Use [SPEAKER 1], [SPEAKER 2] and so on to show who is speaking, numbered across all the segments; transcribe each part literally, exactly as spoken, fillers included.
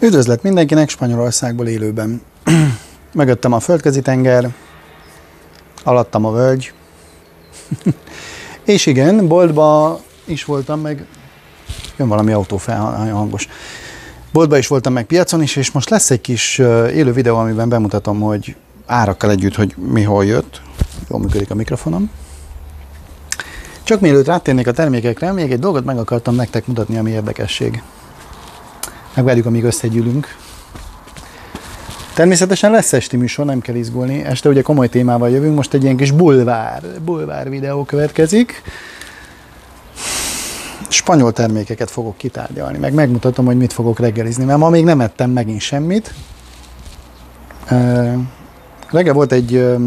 [SPEAKER 1] Üdvözlet mindenkinek Spanyolországból élőben. Mögöttem a földközi tenger, alattam a völgy. És igen, boltba is voltam meg, jön valami autó felhangos. Boltba is voltam meg, piacon is, és most lesz egy kis élő videó, amiben bemutatom, hogy árakkal együtt, hogy mi hol jött. Jól működik a mikrofonom. Csak mielőtt rátérnék a termékekre, még egy dolgot meg akartam nektek mutatni, ami érdekesség. Megvárjuk, amíg összegyűlünk. Természetesen lesz esti műsor, nem kell izgulni. Este ugye komoly témával jövünk, most egy ilyen kis bulvár, bulvár videó következik. Spanyol termékeket fogok kitárgyalni, meg megmutatom, hogy mit fogok reggelizni, mert ma még nem ettem megint semmit. Uh, reggel volt egy, uh,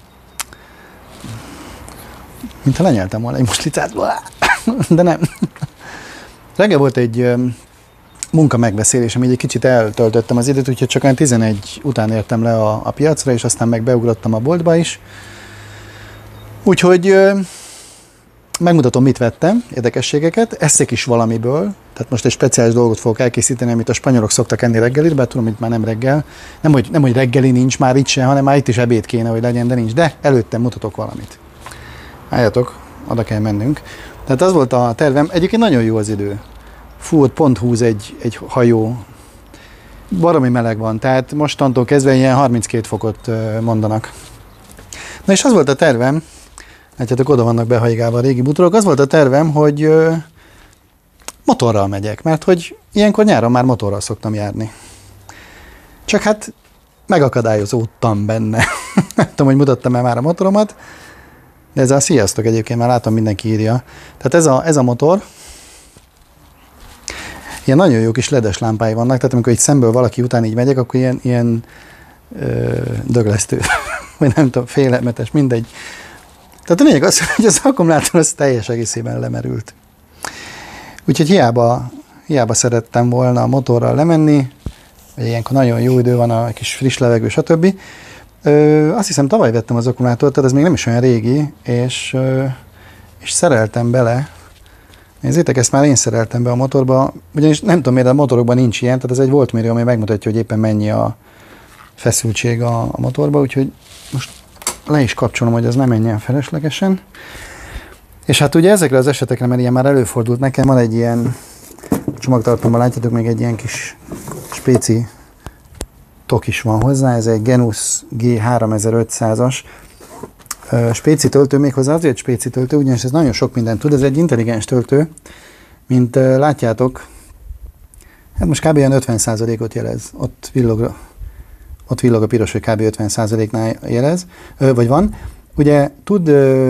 [SPEAKER 1] mintha lenyeltem volna egy muslicát, de nem. Reggel volt egy uh, munka megbeszélésem, így egy kicsit eltöltöttem az időt, úgyhogy csak olyan tizenegy után értem le a, a piacra, és aztán meg beugrottam a boltba is. Úgyhogy uh, megmutatom, mit vettem, érdekességeket, eszek is valamiből, tehát most egy speciális dolgot fogok elkészíteni, amit a spanyolok szoktak enni reggelit, bár tudom, hogy már nem reggel, nem hogy, nem, hogy reggeli nincs már itt sem, hanem már itt is ebéd kéne, hogy legyen, de nincs, de előttem mutatok valamit. Álljatok, oda kell mennünk. Tehát az volt a tervem, egyébként nagyon jó az idő. Fú, ott pont húz egy, egy hajó, baromi meleg van, tehát mostantól kezdve ilyen harminckét fokot mondanak. Na és az volt a tervem, látjátok, oda vannak behajigálva a régi bútorok, az volt a tervem, hogy ö, motorral megyek, mert hogy ilyenkor nyáron már motorral szoktam járni. Csak hát megakadályozódtam benne. Nem tudom, hogy mutattam-e már a motoromat, de ez a sziasztok egyébként, már látom, mindenki írja. Tehát ez a, ez a motor, ilyen nagyon jó kis ledes lámpái vannak, tehát amikor így szemből valaki után így megyek, akkor ilyen, ilyen ö, döglesztő, vagy nem tudom, félelmetes, mindegy. Tehát a lényeg az, hogy az akkumulátor az teljes egészében lemerült. Úgyhogy hiába, hiába szerettem volna a motorral lemenni, vagy ilyenkor nagyon jó idő van, a kis friss levegő, stb. Ö, azt hiszem, tavaly vettem az akkumulátort, tehát ez még nem is olyan régi, és, ö, és szereltem bele. Nézzétek, ezt már én szereltem be a motorba, ugyanis nem tudom miért, a motorokban nincs ilyen, tehát ez egy voltmérő, ami megmutatja, hogy éppen mennyi a feszültség a, a motorba, úgyhogy most le is kapcsolom, hogy ez ne menjen feleslegesen. És hát ugye ezekre az esetekre, mert ilyen már előfordult nekem, van egy ilyen csomagtartóban, látjátok, még egy ilyen kis spéci tok is van hozzá, ez egy Genus G háromezer-ötszázas spéci töltő, méghozzá azért spéci töltő, ugyanis ez nagyon sok mindent tud, ez egy intelligens töltő, mint látjátok, hát most kb. ötven százalékot jelez, ott villog, ott villog a piros, hogy kb. ötven százaléknál jelez, vagy van. Ugye tud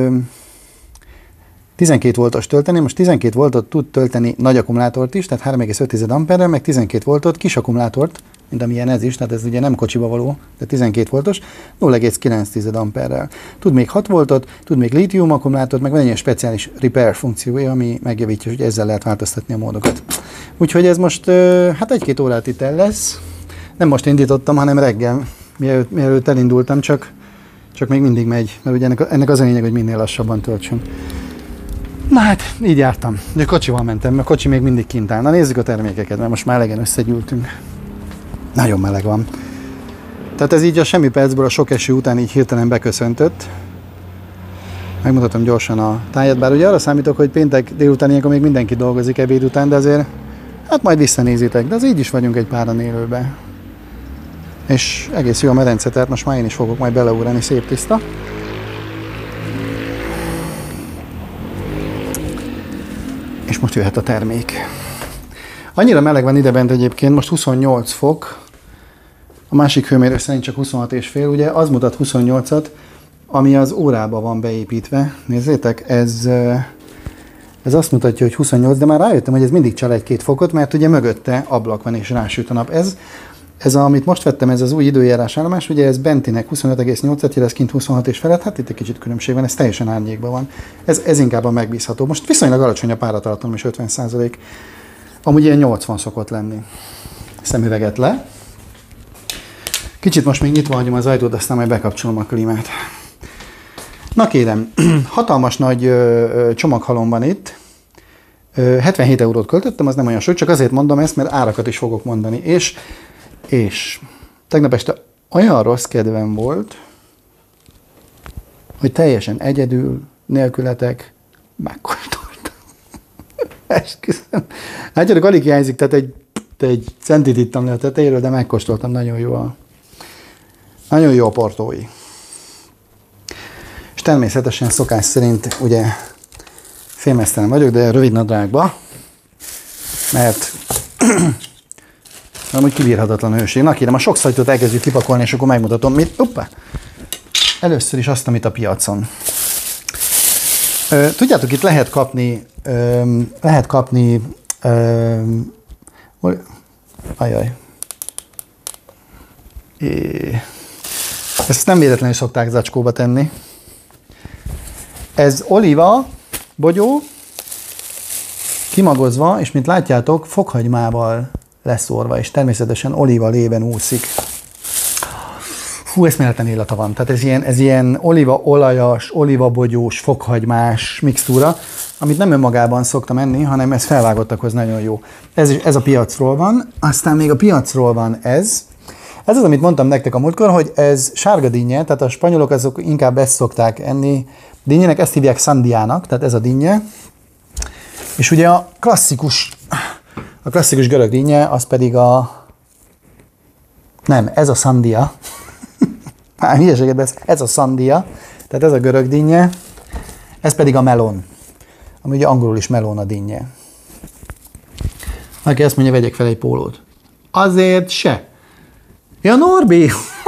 [SPEAKER 1] tizenkét voltos tölteni, most tizenkét voltot tud tölteni nagy akkumulátort is, tehát három egész öt amperrel, meg tizenkét voltot kis akkumulátort, mint amilyen ez is, tehát ez ugye nem kocsiba való, de tizenkét voltos, nulla egész kilenc amperrel. Tud még hat voltot, tud még lítium akkumulátort, meg van egy ilyen speciális repair funkciója, ami megjavítja, hogy ezzel lehet változtatni a módokat. Úgyhogy ez most hát egy-két órát itt el lesz. Nem most indítottam, hanem reggel, mielőtt, mielőtt elindultam, csak, csak még mindig megy, mert ugye ennek, ennek az a lényeg, hogy minél lassabban töltsön. Na hát, így jártam. De kocsival mentem, mert a kocsi még mindig kint áll. Na nézzük a termékeket, mert most már elegen összegyűltünk. Nagyon meleg van. Tehát ez így a semmi percből a sok eső után így hirtelen beköszöntött. Megmutatom gyorsan a táját, bár ugye arra számítok, hogy péntek délután ilyenkor még mindenki dolgozik ebéd után, de azért hát majd visszanézitek, de az így is vagyunk egy páran élőbe. És egész jó a medence, tehát most már én is fogok majd beleugrani, szép tiszta. És most jöhet a termék. Annyira meleg van idebent egyébként, most huszonnyolc fok, a másik hőmérő szerint csak huszonhat és fél, ugye az mutat huszonnyolcat, ami az órába van beépítve. Nézzétek, ez, ez azt mutatja, hogy huszonnyolc, de már rájöttem, hogy ez mindig csal egy-két fokot, mert ugye mögötte ablak van és rásüt a nap. Ez, ez a, amit most vettem, ez az új időjárás állomás, ugye ez bentinek huszonöt egész nyolcat jelez, kint huszonhat és felett, hát itt egy kicsit különbség van, ez teljesen árnyékban van. Ez, ez inkább a megbízható. Most viszonylag alacsony a páratartalom is ötven százalék. Amúgy ilyen nyolcvan szokott lenni. Szemüveget le. Kicsit most még nyitva hagyom az ajtót, aztán majd bekapcsolom a klímát. Na kérem, hatalmas nagy ö, ö, csomaghalom van itt. hetvenhét eurót költöttem, az nem olyan sok, csak azért mondom ezt, mert árakat is fogok mondani. És, és tegnap este olyan rossz kedvem volt, hogy teljesen egyedül, nélkületek megkóstoltam. Esküszöm. Hát csak alig hiányzik, tehát egy, egy centit ittam le a tetejéről, de megkóstoltam, nagyon jó a, nagyon jó a portói. És természetesen szokás szerint ugye fémesztelen vagyok, de rövid nadrágba, mert amúgy kibírhatatlan hőség. Na kérem, a sok szajtot elkezdjük kipakolni, és akkor megmutatom, mit. Hoppá! Először is azt, amit a piacon. Tudjátok, itt lehet kapni, lehet kapni, ajaj. Ezt nem véletlenül szokták zacskóba tenni. Ez olíva, bogyó, kimagozva, és mint látjátok, fokhagymával leszórva, és természetesen olíva lében úszik. Fú, eszméletlen illata van. Tehát ez ilyen, ez ilyen olívaolajas, olívabogyós, fokhagymás mixtúra, amit nem önmagában szoktam enni, hanem ez felvágottakhoz nagyon jó. Ez, is, ez a piacról van, aztán még a piacról van ez. Ez az, amit mondtam nektek a múltkor, hogy ez sárga dinnye, tehát a spanyolok azok inkább ezt szokták enni. Dinnyének ezt hívják sandiának, tehát ez a dinnye. És ugye a klasszikus, a klasszikus görög dinnye, az pedig a... Nem, ez a sandia. Már hülyeséget beszél. Ez a sandia, tehát ez a görög dinnye. Ez pedig a melon, ami ugye angolul is melon a dinnye. Aki azt mondja, vegyek fel egy pólót. Azért se. Ja, Norbi!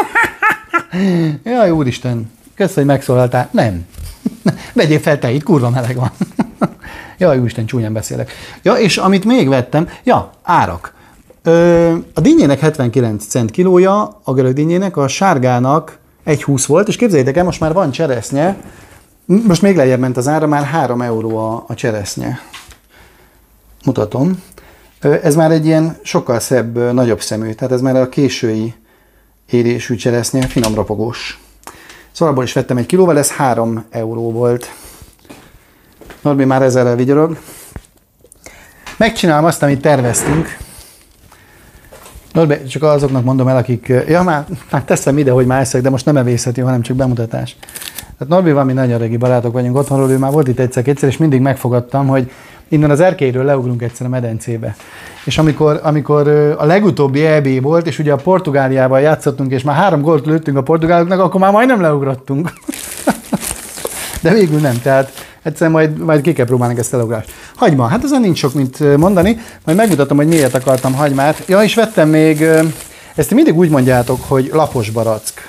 [SPEAKER 1] Jaj, úristen, kösz, hogy megszólaltál. Nem. Vegyél fel te, itt kurva meleg van. Jaj, úristen, csúnyán beszélek. Ja, és amit még vettem, ja, árak. Ö, a dinnyének hetvenkilenc cent kilója, a görög dinnyének, a sárgának egy húsz volt, és képzeljétek el, most már van cseresznye, most még lejjebb ment az ára, már három euró a, a cseresznye. Mutatom. Ö, ez már egy ilyen sokkal szebb, nagyobb szemű, tehát ez már a késői érésű cseresznye, finom ropogós. Szóval abból is vettem egy kilóval, ez három euró volt. Norbi már ezzel elvigyorog. Megcsinálom azt, amit terveztünk. Norbi, csak azoknak mondom el, akik... Ja, már, már teszem ide, hogy már eszek, de most nem evészeti, hanem csak bemutatás. Tehát Norbival mi nagyon régi barátok vagyunk otthonról, ő már volt itt egyszer-kétszer, és mindig megfogadtam, hogy innen az erkélyről leugrunk egyszer a medencébe. És amikor, amikor a legutóbbi é bé volt, és ugye a Portugáliával játszottunk, és már három gólt lőttünk a portugáloknak, akkor már majdnem leugrottunk. De végül nem, tehát egyszer majd, majd ki kell próbálni ezt a leugrást. Hagyma, hát ezen nincs sok mint mondani, majd megmutatom, hogy miért akartam hagymát. Ja, és vettem még, ezt mindig úgy mondjátok, hogy lapos barack.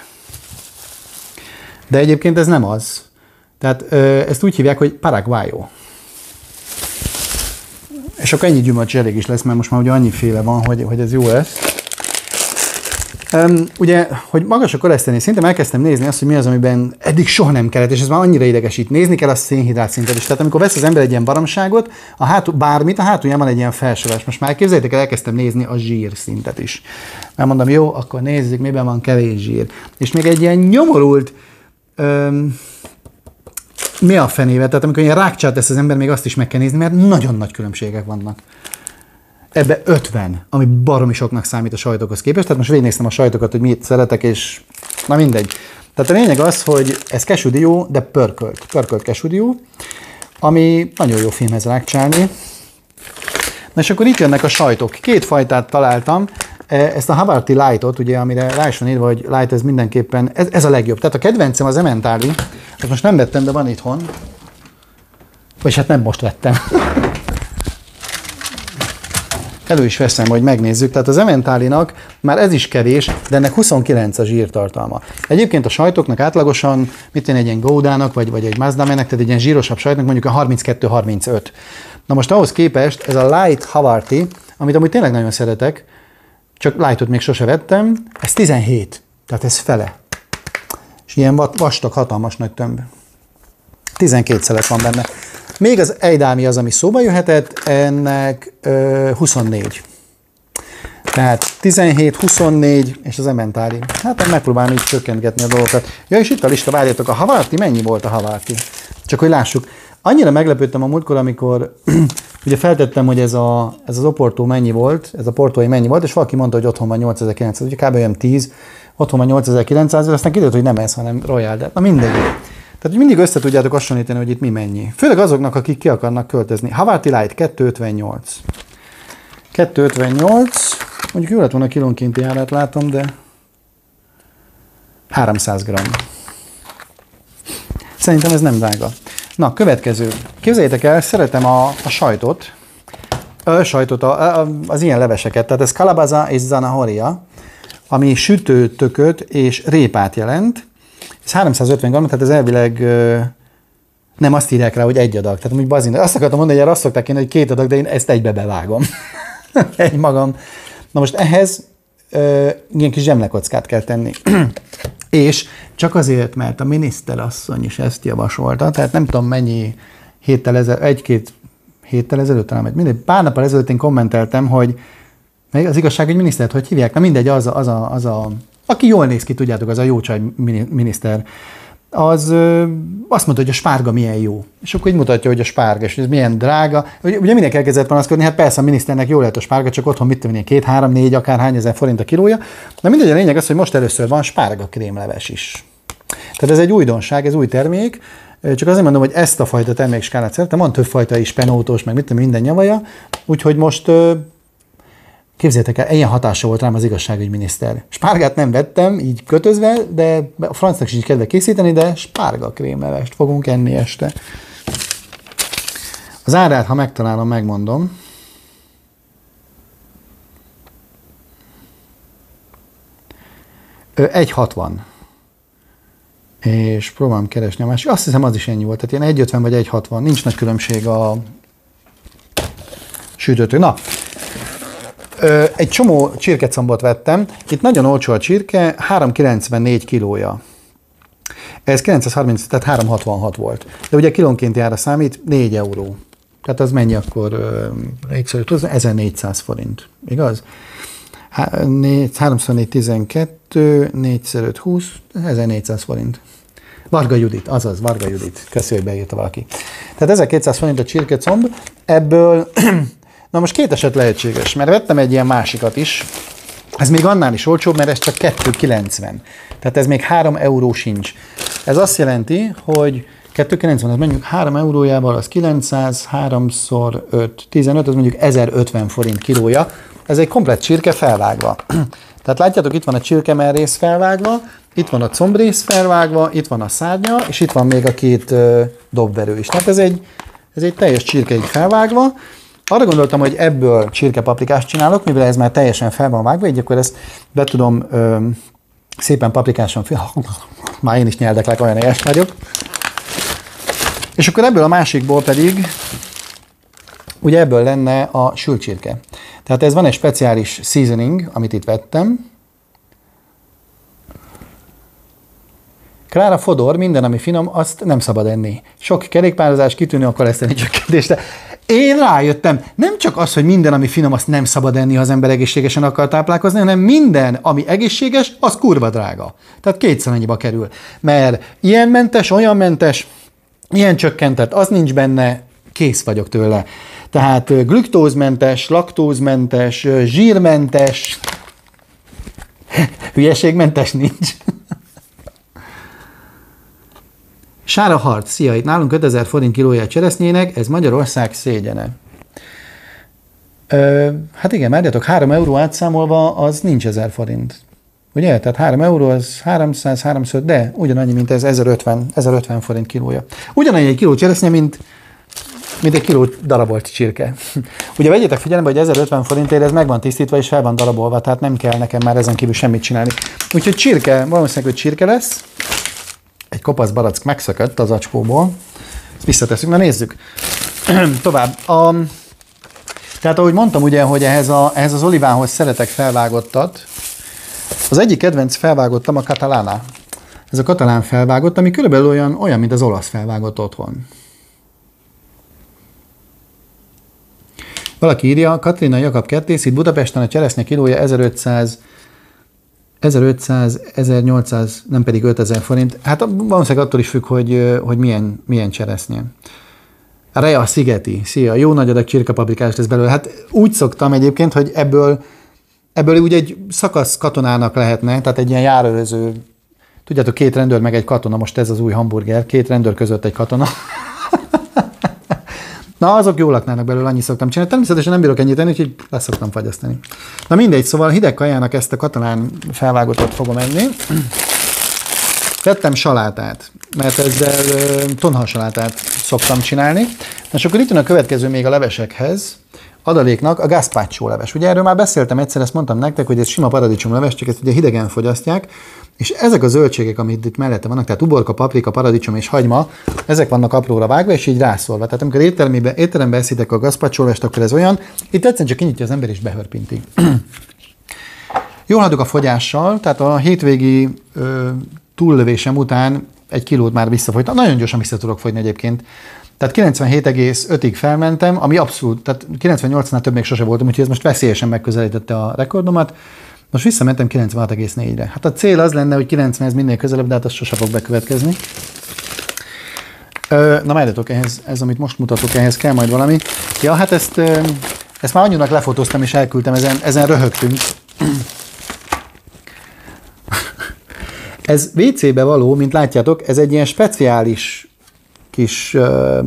[SPEAKER 1] De egyébként ez nem az. Tehát ezt úgy hívják, hogy paraguayo. És akkor ennyi gyümölcs elég is lesz, mert most már ugye annyiféle van, hogy, hogy ez jó lesz. Um, ugye, hogy magas a koleszterin szintem, elkezdtem nézni azt, hogy mi az, amiben eddig soha nem kellett, és ez már annyira idegesít. Nézni kell a szénhidrát szintet is. Tehát amikor vesz az ember egy ilyen baromságot, a hátul, bármit, a hátulján van egy ilyen felsorolás. Most már képzeljétek el, elkezdtem nézni a zsír szintet is. Mert mondom, jó, akkor nézzük, miben van kevés zsír. És még egy ilyen nyomorult... Um, mi a fenével? Tehát amikor ilyen rákcsát tesz az ember, még azt is meg kell nézni, mert nagyon nagy különbségek vannak. Ebbe ötven, ami baromi soknak számít a sajtokhoz képest. Tehát most végignéztem a sajtokat, hogy mit szeretek, és na mindegy. Tehát a lényeg az, hogy ez kesúdió, de pörkölt. Pörkölt kesúdió, ami nagyon jó filmhez rákcsálni. Na és akkor itt jönnek a sajtok. Két fajtát találtam. Ezt a Havarti Lightot, ugye, amire rá is van írva, hogy Light, ez mindenképpen, ez, ez a legjobb. Tehát a kedvencem az Emmentaler, ezt most nem vettem, de van itthon. Vagy hát nem most vettem. Elő is veszem, hogy megnézzük. Tehát az Emmentalernak már ez is kevés, de ennek huszonkilenc a zsírtartalma. Egyébként a sajtoknak átlagosan, mit én egy ilyen Goudának, vagy, vagy egy Mazdamének, tehát egy ilyen zsírosabb sajtnak mondjuk a harminckettő harmincöt. Na most ahhoz képest ez a Light Havarti, amit amúgy tényleg nagyon szeretek, csak Lightot még sose vettem, ez tizenhét, tehát ez fele. És ilyen vastag, hatalmas nagy tömb. tizenkét szelet van benne. Még az Eidámi az, ami szóba jöhetett, ennek ö, huszonnégy. Tehát tizenhét, huszonnégy, és az Emmentaler. Hát megpróbálom így csökkentgetni a dolgokat. Ja, és itt a lista, várjátok, a Havarti, mennyi volt a Havarti? Csak hogy lássuk. Annyira meglepődtem a múltkor, amikor ugye feltettem, hogy ez, a, ez az Oporto mennyi volt, ez a portói mennyi volt, és valaki mondta, hogy otthon van nyolcezer-kilencszáz, ugye kb. Olyan tíz, otthon van nyolcezer-kilencszáz, aztán kiderült, hogy nem ez, hanem Royal, de na mindegy. Tehát, hogy mindig össze tudjátok hasonlítani, hogy itt mi mennyi. Főleg azoknak, akik ki akarnak költözni. Havarti Light kettőszázötvennyolc. kettőszázötvennyolc, mondjuk jó lett volna kilónkénti árát látom, de háromszáz gramm. Szerintem ez nem drága. Na, következő. Képzeljétek el, szeretem a, a sajtot, a sajtot, a, a, az ilyen leveseket, tehát ez calabaza és zanahoria, ami sütőtököt és répát jelent. Ez háromszázötven gramm, tehát ez elvileg nem azt írják rá, hogy egy adag. Tehát úgy bazin, azt akartam mondani, hogy erre azt szokták írni, hogy két adag, de én ezt egybe bevágom. Egy magam. Na most ehhez ö, ilyen kis zsemlekockát kell tenni. És csak azért, mert a miniszterasszony is ezt javasolta, tehát nem tudom mennyi héttel ezelőtt, egy-két héttel ezelőtt, talán mindegy, pár nappal ezelőtt én kommenteltem, hogy az igazságügyi minisztert, hogy hívják, na mindegy, az a, az a, az a aki jól néz ki, tudjátok, az a jó csaj miniszter, az ö, azt mondta, hogy a spárga milyen jó. És akkor így mutatja, hogy a spárga, és ez milyen drága. Ugye mindenki elkezdett panaszkodni, hát persze a miniszternek jól lehet a spárga, csak otthon mit tudom, két, három, négy, akár hány ezer forint a kilója. De mindegy, a lényeg az, hogy most először van spárga krémleves is. Tehát ez egy újdonság, ez új termék. Csak azért mondom, hogy ezt a fajta termékskálát szeretem, van több fajta is, penótos, meg mit tudom, minden nyavaja. Úgyhogy most ö, képzeljétek el, ilyen hatása volt rám az igazságügyminiszter. Spárgát nem vettem, így kötözve, de a francnak sincs kedve készíteni, de spárga krémlevest fogunk enni este. Az árát, ha megtalálom, megmondom. egy hatvan. És próbálom keresni a másik. Azt hiszem, az is ennyi volt. Tehát ilyen egy ötven vagy egy hatvan. Nincs nagy különbség a sütőtől. Na, egy csomó csirkecombot vettem. Itt nagyon olcsó a csirke, három kilencvennégy kilója. Ez kilencszázharminc, tehát három hatvanhat volt. De ugye kilónkénti ára számít, négy euró. Tehát az mennyi akkor? ezernégyszáz forint. Igaz? háromszor négy tizenkettő, négyszer öt húsz, ezernégyszáz forint. Varga Judit, azaz, Varga Judit. Köszi, hogy beírta valaki. Tehát ezerkétszáz forint a csirkecomb, ebből, na most két eset lehetséges, mert vettem egy ilyen másikat is, ez még annál is olcsóbb, mert ez csak kettő kilencven. Tehát ez még három euró sincs. Ez azt jelenti, hogy kettő kilencven, az mondjuk három eurójával, az kilencszáz, háromszor öt, tizenöt, az mondjuk ezerötven forint kilója. Ez egy komplett csirke felvágva. Tehát látjátok, itt van a csirkemelrész felvágva, itt van a combrész felvágva, itt van a szárnya, és itt van még a két ö, dobverő is. Tehát ez egy, ez egy teljes csirke így felvágva. Arra gondoltam, hogy ebből csirkepaprikást csinálok, mivel ez már teljesen fel van vágva, így akkor ezt be tudom ö, szépen paprikáson, már én is nyeldeklek, olyan éhes vagyok. És akkor ebből a másikból pedig, ugye ebből lenne a sült csirke. Tehát ez van egy speciális seasoning, amit itt vettem. Klára Fodor, minden, ami finom, azt nem szabad enni. Sok kerékpározás, kitűnő a koleszterin csökkentésre. Én rájöttem, nem csak az, hogy minden, ami finom, azt nem szabad enni, ha az ember egészségesen akar táplálkozni, hanem minden, ami egészséges, az kurva drága. Tehát kétszer annyiba kerül. Mert ilyen mentes, olyan mentes, ilyen csökkentett, az nincs benne, kész vagyok tőle. Tehát glüktózmentes, laktózmentes, zsírmentes, hülyeségmentes nincs. Sára Harc, szia, itt nálunk ötezer forint kilója a cseresznyének, ez Magyarország szégyene. Ö, hát igen, várjatok, három euró átszámolva, az nincs ezer forint. Ugye? Tehát három euró, az háromszáz, háromszáz, de ugyanannyi, mint ez ezerötven forint kilója. Ugyanannyi egy kiló cseresznye, mint mint egy kiló darabolt csirke. Ugye vegyétek figyelembe, hogy ezerötven forintért ez meg van tisztítva és fel van darabolva, tehát nem kell nekem már ezen kívül semmit csinálni. Úgyhogy csirke, valószínűleg, hogy csirke lesz. Egy kopasz barack megszökött az acskóból. Ezt visszateszünk, na nézzük. Tovább. A, tehát ahogy mondtam ugye, hogy ehhez, a, ehhez az olivához szeretek felvágottat. Az egyik kedvenc felvágottam a Catalana. Ez a katalán felvágott, ami körülbelül olyan, olyan, mint az olasz felvágott otthon. Valaki írja, Katrina Jakab kertész, itt Budapesten a cseresznye kilója ezerötszáz, ezerötszáz, ezernyolcszáz, nem pedig ötezer forint. Hát valószínűleg attól is függ, hogy, hogy milyen, milyen cseresznye. Rea Szigeti, szia, jó nagy adag csirkepaprikás lesz belőle. Hát úgy szoktam egyébként, hogy ebből, ebből úgy egy szakasz katonának lehetne, tehát egy ilyen járőröző, tudjátok, két rendőr meg egy katona, most ez az új hamburger, két rendőr között egy katona. Na, azok jól laknának belőle, annyi szoktam csinálni. Természetesen nem bírok ennyit tenni, úgyhogy lesz szoktam fagyasztani. Na mindegy, szóval hideg kajának ezt a katalán felvágottat fogom enni. Vettem salátát, mert ezzel tonhalsalátát szoktam csinálni. És akkor itt van a következő még a levesekhez, adaléknak a gazpacho leves. Ugye erről már beszéltem egyszer, ezt mondtam nektek, hogy ez sima paradicsomleves, csak ezt ugye hidegen fogyasztják, és ezek a zöldségek, amit itt mellette vannak, tehát uborka, paprika, paradicsom és hagyma, ezek vannak apróra vágva, és így rászolva. Tehát amikor étteremben eszitek a gazpacho levest, akkor ez olyan, itt egyszerűen csak kinyitja az ember és behörpinti. Jól haladok a fogyással, tehát a hétvégi ö, túllövésem után egy kilót már visszafogytam. Nagyon gyorsan vissza tudok fogyni egyébként. Tehát kilencvenhét egész ötig felmentem, ami abszolút, tehát kilencvennyolcnál több még sose voltam, úgyhogy ez most veszélyesen megközelítette a rekordomat. Most visszamentem kilencvenhat egész négyre. Hát a cél az lenne, hogy kilencvenhez minél közelebb, de hát az sose fog bekövetkezni. Ö, na várjatok, ehhez, ez, amit most mutatok, ehhez kell majd valami. Ja, hát ezt, ezt már annyinak lefotóztam és elküldtem, ezen, ezen röhögtünk. Ez vé cébe való, mint látjátok, ez egy ilyen speciális kis, uh,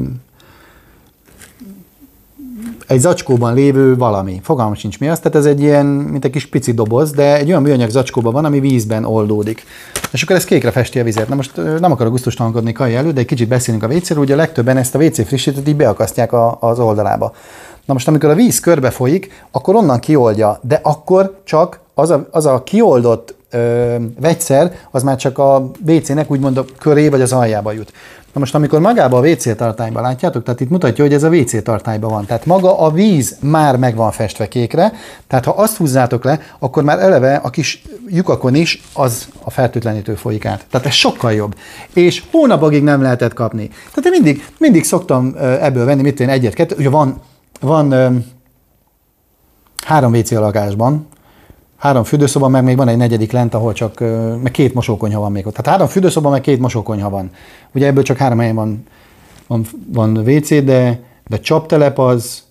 [SPEAKER 1] egy zacskóban lévő valami. Fogalmam sincs mi az, tehát ez egy ilyen, mint egy kis pici doboz, de egy olyan műanyag zacskóban van, ami vízben oldódik. És akkor ez kékre festi a vizet. Na most nem akarok gusztustalankodni Kai előtt, de egy kicsit beszélünk a vé céről, ugye a legtöbben ezt a vé cé frissítőt így beakasztják a, az oldalába. Na most amikor a víz körbe folyik, akkor onnan kioldja, de akkor csak az a, az a kioldott ö, vegyszer, az már csak a vé cének úgymond a köré vagy az aljába jut. Na most amikor magába a vé cé tartályban látjátok, tehát itt mutatja, hogy ez a vé cé tartályban van. Tehát maga a víz már meg van festve kékre, tehát ha azt húzzátok le, akkor már eleve a kis lyukakon is az a fertőtlenítő folyik át. Tehát ez sokkal jobb. És hónapokig nem lehetett kapni. Tehát én mindig, mindig szoktam ebből venni, mit én egyet, kettő, ugye van, van um, három vé cé a lakásban, három fürdőszoba, meg még van egy negyedik lent, ahol csak, meg két mosókonyha van még ott. Tehát három fürdőszoba, meg két mosókonyha van. Ugye ebből csak három helyen van, van, van vé cé, de, de csaptelep az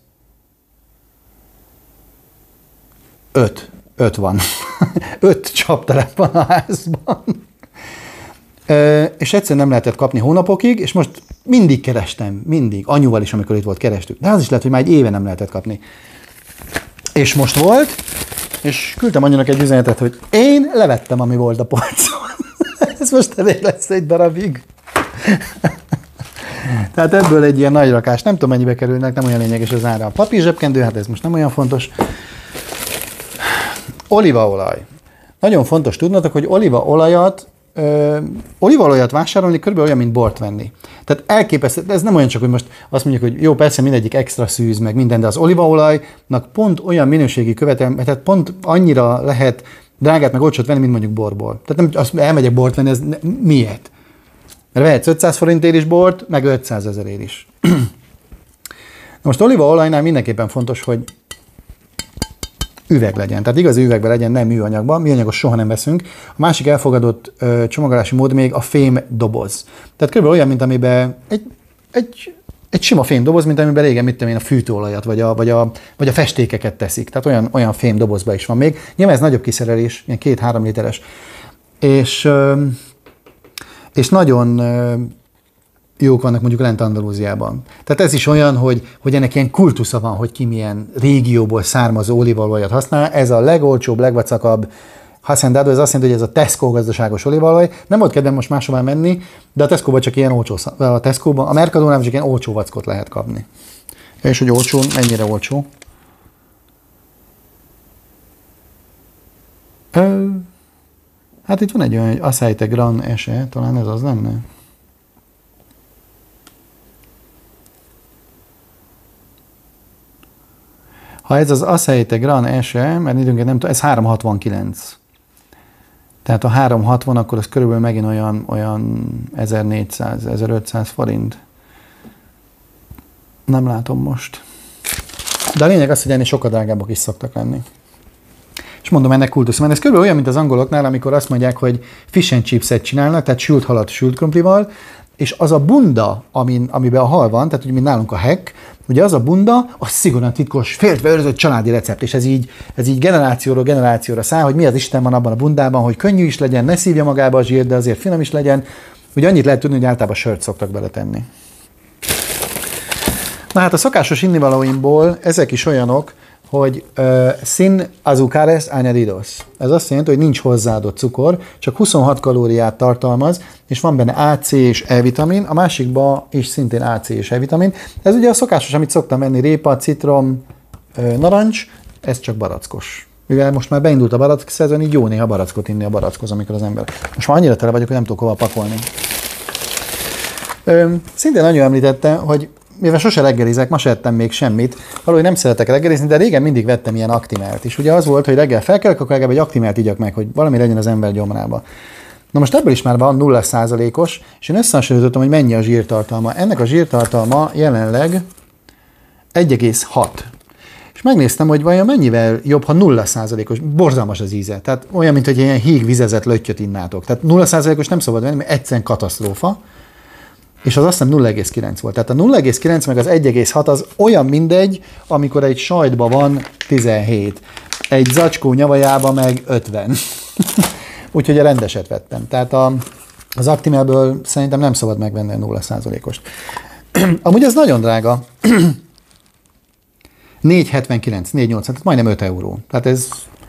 [SPEAKER 1] öt. Öt van. öt csaptelep van a házban. E, és egyszerűen nem lehetett kapni hónapokig, és most mindig kerestem, mindig. Anyuval is, amikor itt volt, kerestük. De az is lehet, hogy már egy éve nem lehetett kapni. És most volt, és küldtem anyunak egy üzenetet, hogy én levettem, ami volt a polcon. Ez most elég lesz egy darabig. Tehát ebből egy ilyen nagy rakás, nem tudom mennyibe kerülnek, nem olyan lényeges az ára. A papír zsebkendő, hát ez most nem olyan fontos. Olívaolaj. Nagyon fontos tudnotok, hogy olívaolajat, ö, olívaolajat vásárolni körülbelül olyan, mint bort venni. Tehát elképesztő, ez nem olyan csak, hogy most azt mondjuk, hogy jó, persze mindegyik extra szűz, meg minden, de az olívaolajnak pont olyan minőségi követelmény, tehát pont annyira lehet drágát meg olcsót venni, mint mondjuk borból. Tehát nem azt elmegyek bort venni, ez ne, miért? Mert vehetsz ötszáz forintért is bort, meg ötszázezerért is. Na most olívaolajnál mindenképpen fontos, hogy üveg legyen. Tehát igazi üvegben legyen, nem műanyagban. Műanyagos soha nem veszünk. A másik elfogadott ö, csomagolási mód még a fém doboz. Tehát kb. Olyan, mint amiben egy, egy, egy sima fém doboz, mint amiben régen, mit tudom én, a fűtőolajat, vagy a, vagy, a, vagy a festékeket teszik. Tehát olyan, olyan fém dobozban is van még. Nyilván ez nagyobb kiszerelés, ilyen két-három literes. És, ö, és nagyon ö, jók vannak mondjuk lent Andalúziában. Tehát ez is olyan, hogy, hogy ennek ilyen kultusza van, hogy ki milyen régióból származó olívaolajat használ. Ez a legolcsóbb, legvacakabb hacendado, ez azt jelenti, hogy ez a Tesco gazdaságos olívaolaj. Nem volt kedvem most máshová menni, de a Tesco-ban csak ilyen olcsó, a Tesco-ban, a Mercadónál csak ilyen olcsó vackot lehet kapni. És hogy olcsó, mennyire olcsó? Ö, hát itt van egy olyan, hogy Aceite Gran Ese, talán ez az lenne. Ha ez az Aceite Gran Ese, mert időnként nem tudom, ez háromszázhatvankilenc. Tehát a háromszázhatvan, akkor az körülbelül megint olyan, olyan ezernégyszáz-ezerötszáz forint. Nem látom most. De a lényeg az, hogy ennél sokkal drágábbak is szoktak lenni. És mondom, ennek kultusz. Mert ez körülbelül olyan, mint az angoloknál, amikor azt mondják, hogy fish and chipset csinálnak, tehát sült halat sült krumplival, és az a bunda, amin, amiben a hal van, tehát ugye mint nálunk a hek, ugye az a bunda, az szigorúan titkos, féltve őrzött családi recept, és ez így, ez így generációról generációra száll, hogy mi az Isten van abban a bundában, hogy könnyű is legyen, ne szívja magába a zsírt, de azért finom is legyen. Ugye annyit lehet tudni, hogy általában sört szoktak beletenni. Na hát a szokásos innivalóimból ezek is olyanok, hogy uh, sin azúcares añadidos. Ez azt jelenti, hogy nincs hozzáadott cukor, csak huszonhat kalóriát tartalmaz, és van benne A, C és E-vitamin, a másikban is szintén A, C és E-vitamin. Ez ugye a szokásos, amit szoktam menni, répa, citrom, uh, narancs, ez csak barackos. Mivel most már beindult a barack szezon, így jó néha barackot inni a barackhoz, amikor az ember. Most már annyira tele vagyok, hogy nem tudok hova pakolni. Uh, szintén nagyon említette, hogy mivel sose reggelizek, ma se ettem még semmit, valahogy nem szeretek reggelizni, de régen mindig vettem ilyen aktimelt is. Ugye az volt, hogy reggel felkelek, akkor legalább egy aktimelt igyak meg, hogy valami legyen az ember gyomrába. Na most ebből is már van nulla százalékos, és én összehasonlítottam, hogy mennyi a zsírtartalma. Ennek a zsírtartalma jelenleg egy egész hat. És megnéztem, hogy vajon mennyivel jobb, ha nulla százalékos, borzalmas az íze. Tehát olyan, mint hogy ilyen híg vizezett löttyöt innátok. Tehát nulla százalékos nem szabad venni, mert egyszerűen katasztrófa. És az azt hiszem nulla egész kilenc volt. Tehát a nulla egész kilenc meg az egy egész hat az olyan mindegy, amikor egy sajtban van tizenhét. Egy zacskó nyavajában meg ötven. Úgyhogy a rendeset vettem. Tehát a, az Actimelből szerintem nem szabad megvenni a nulla százalékost. Amúgy ez nagyon drága. négy hetvenkilenc, négy nyolcvan, tehát majdnem öt euró. Tehát ez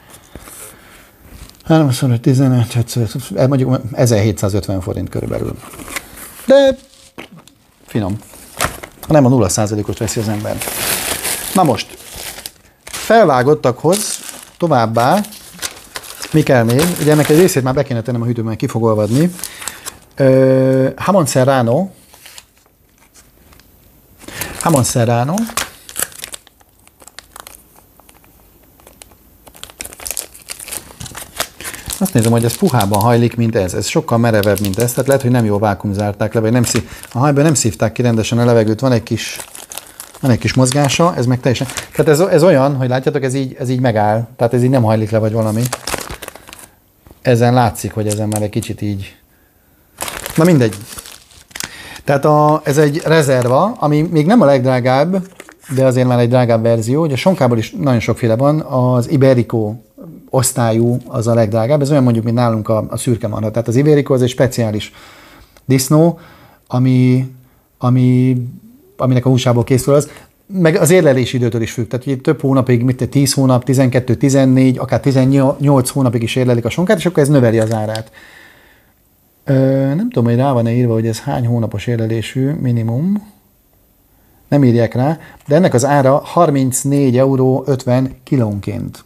[SPEAKER 1] háromszor tizenöt, mondjuk ezerhétszázötven forint körülbelül. De finom. Ha nem a nulla százalékos veszi az ember. Na most, felvágottakhoz továbbá, mi kell még? Ugye ennek egy részét már be kéne tennem a hűtőben, ki fog olvadni. Uh, Jamón serrano. Jamón serrano. Azt nézem, hogy ez puhában hajlik, mint ez. Ez sokkal merevebb, mint ez. Tehát lehet, hogy nem jól vákuumzárták le, vagy nem szív... a hajban nem szívták ki rendesen a levegőt. Van egy kis, van egy kis mozgása, ez meg teljesen... Tehát ez, ez olyan, hogy látjátok, ez így, ez így megáll. Tehát ez így nem hajlik le, vagy valami. Ezen látszik, hogy ezen már egy kicsit így... Na mindegy. Tehát a, ez egy rezerva, ami még nem a legdrágább, de azért már egy drágább verzió. Ugye a sonkából is nagyon sokféle van. Az Iberico osztályú az a legdrágább. Ez olyan mondjuk, mint nálunk a, a szürke marha. Tehát az Iberico az egy speciális disznó, ami, ami, aminek a húsából készül az. Meg az érlelési időtől is függ. Tehát ugye több hónapig, mint tíz hónap, tizenkettő, tizennégy, akár tizennyolc hónapig is érlelik a sonkát, és akkor ez növeli az árát. Ö, nem tudom, hogy rá van-e írva, hogy ez hány hónapos érlelésű minimum. Nem írják rá, de ennek az ára harmincnégy euró ötven kilónként.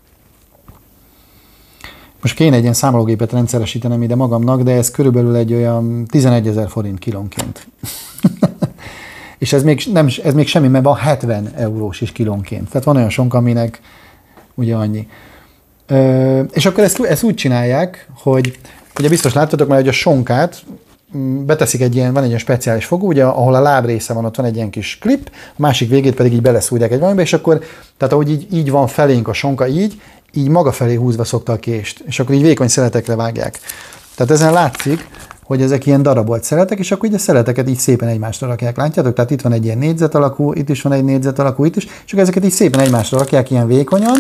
[SPEAKER 1] Most kéne egy ilyen számológépet rendszeresítenem ide magamnak, de ez körülbelül egy olyan tizenegyezer forint kilónként. És ez még, nem, ez még semmi, mert van hetven eurós is kilónként. Tehát van olyan sonka, aminek ugye annyi. Ö, és akkor ezt, ezt úgy csinálják, hogy ugye biztos láttatok már, hogy a sonkát beteszik egy ilyen, van egy ilyen speciális fogó, ugye, ahol a láb része van, ott van egy ilyen kis klip, a másik végét pedig így beleszúrják egy valamibe, és akkor, tehát ahogy így, így van felénk a sonka így, így maga felé húzva szokta a kést, és akkor így vékony szeletekre vágják. Tehát ezen látszik, hogy ezek ilyen darabolt szeletek, és akkor így a szeleteket így szépen egymásra rakják. Látjátok? Tehát itt van egy ilyen négyzet alakú, itt is van egy négyzet alakú, itt is, és akkor ezeket így szépen egymásra rakják ilyen vékonyan.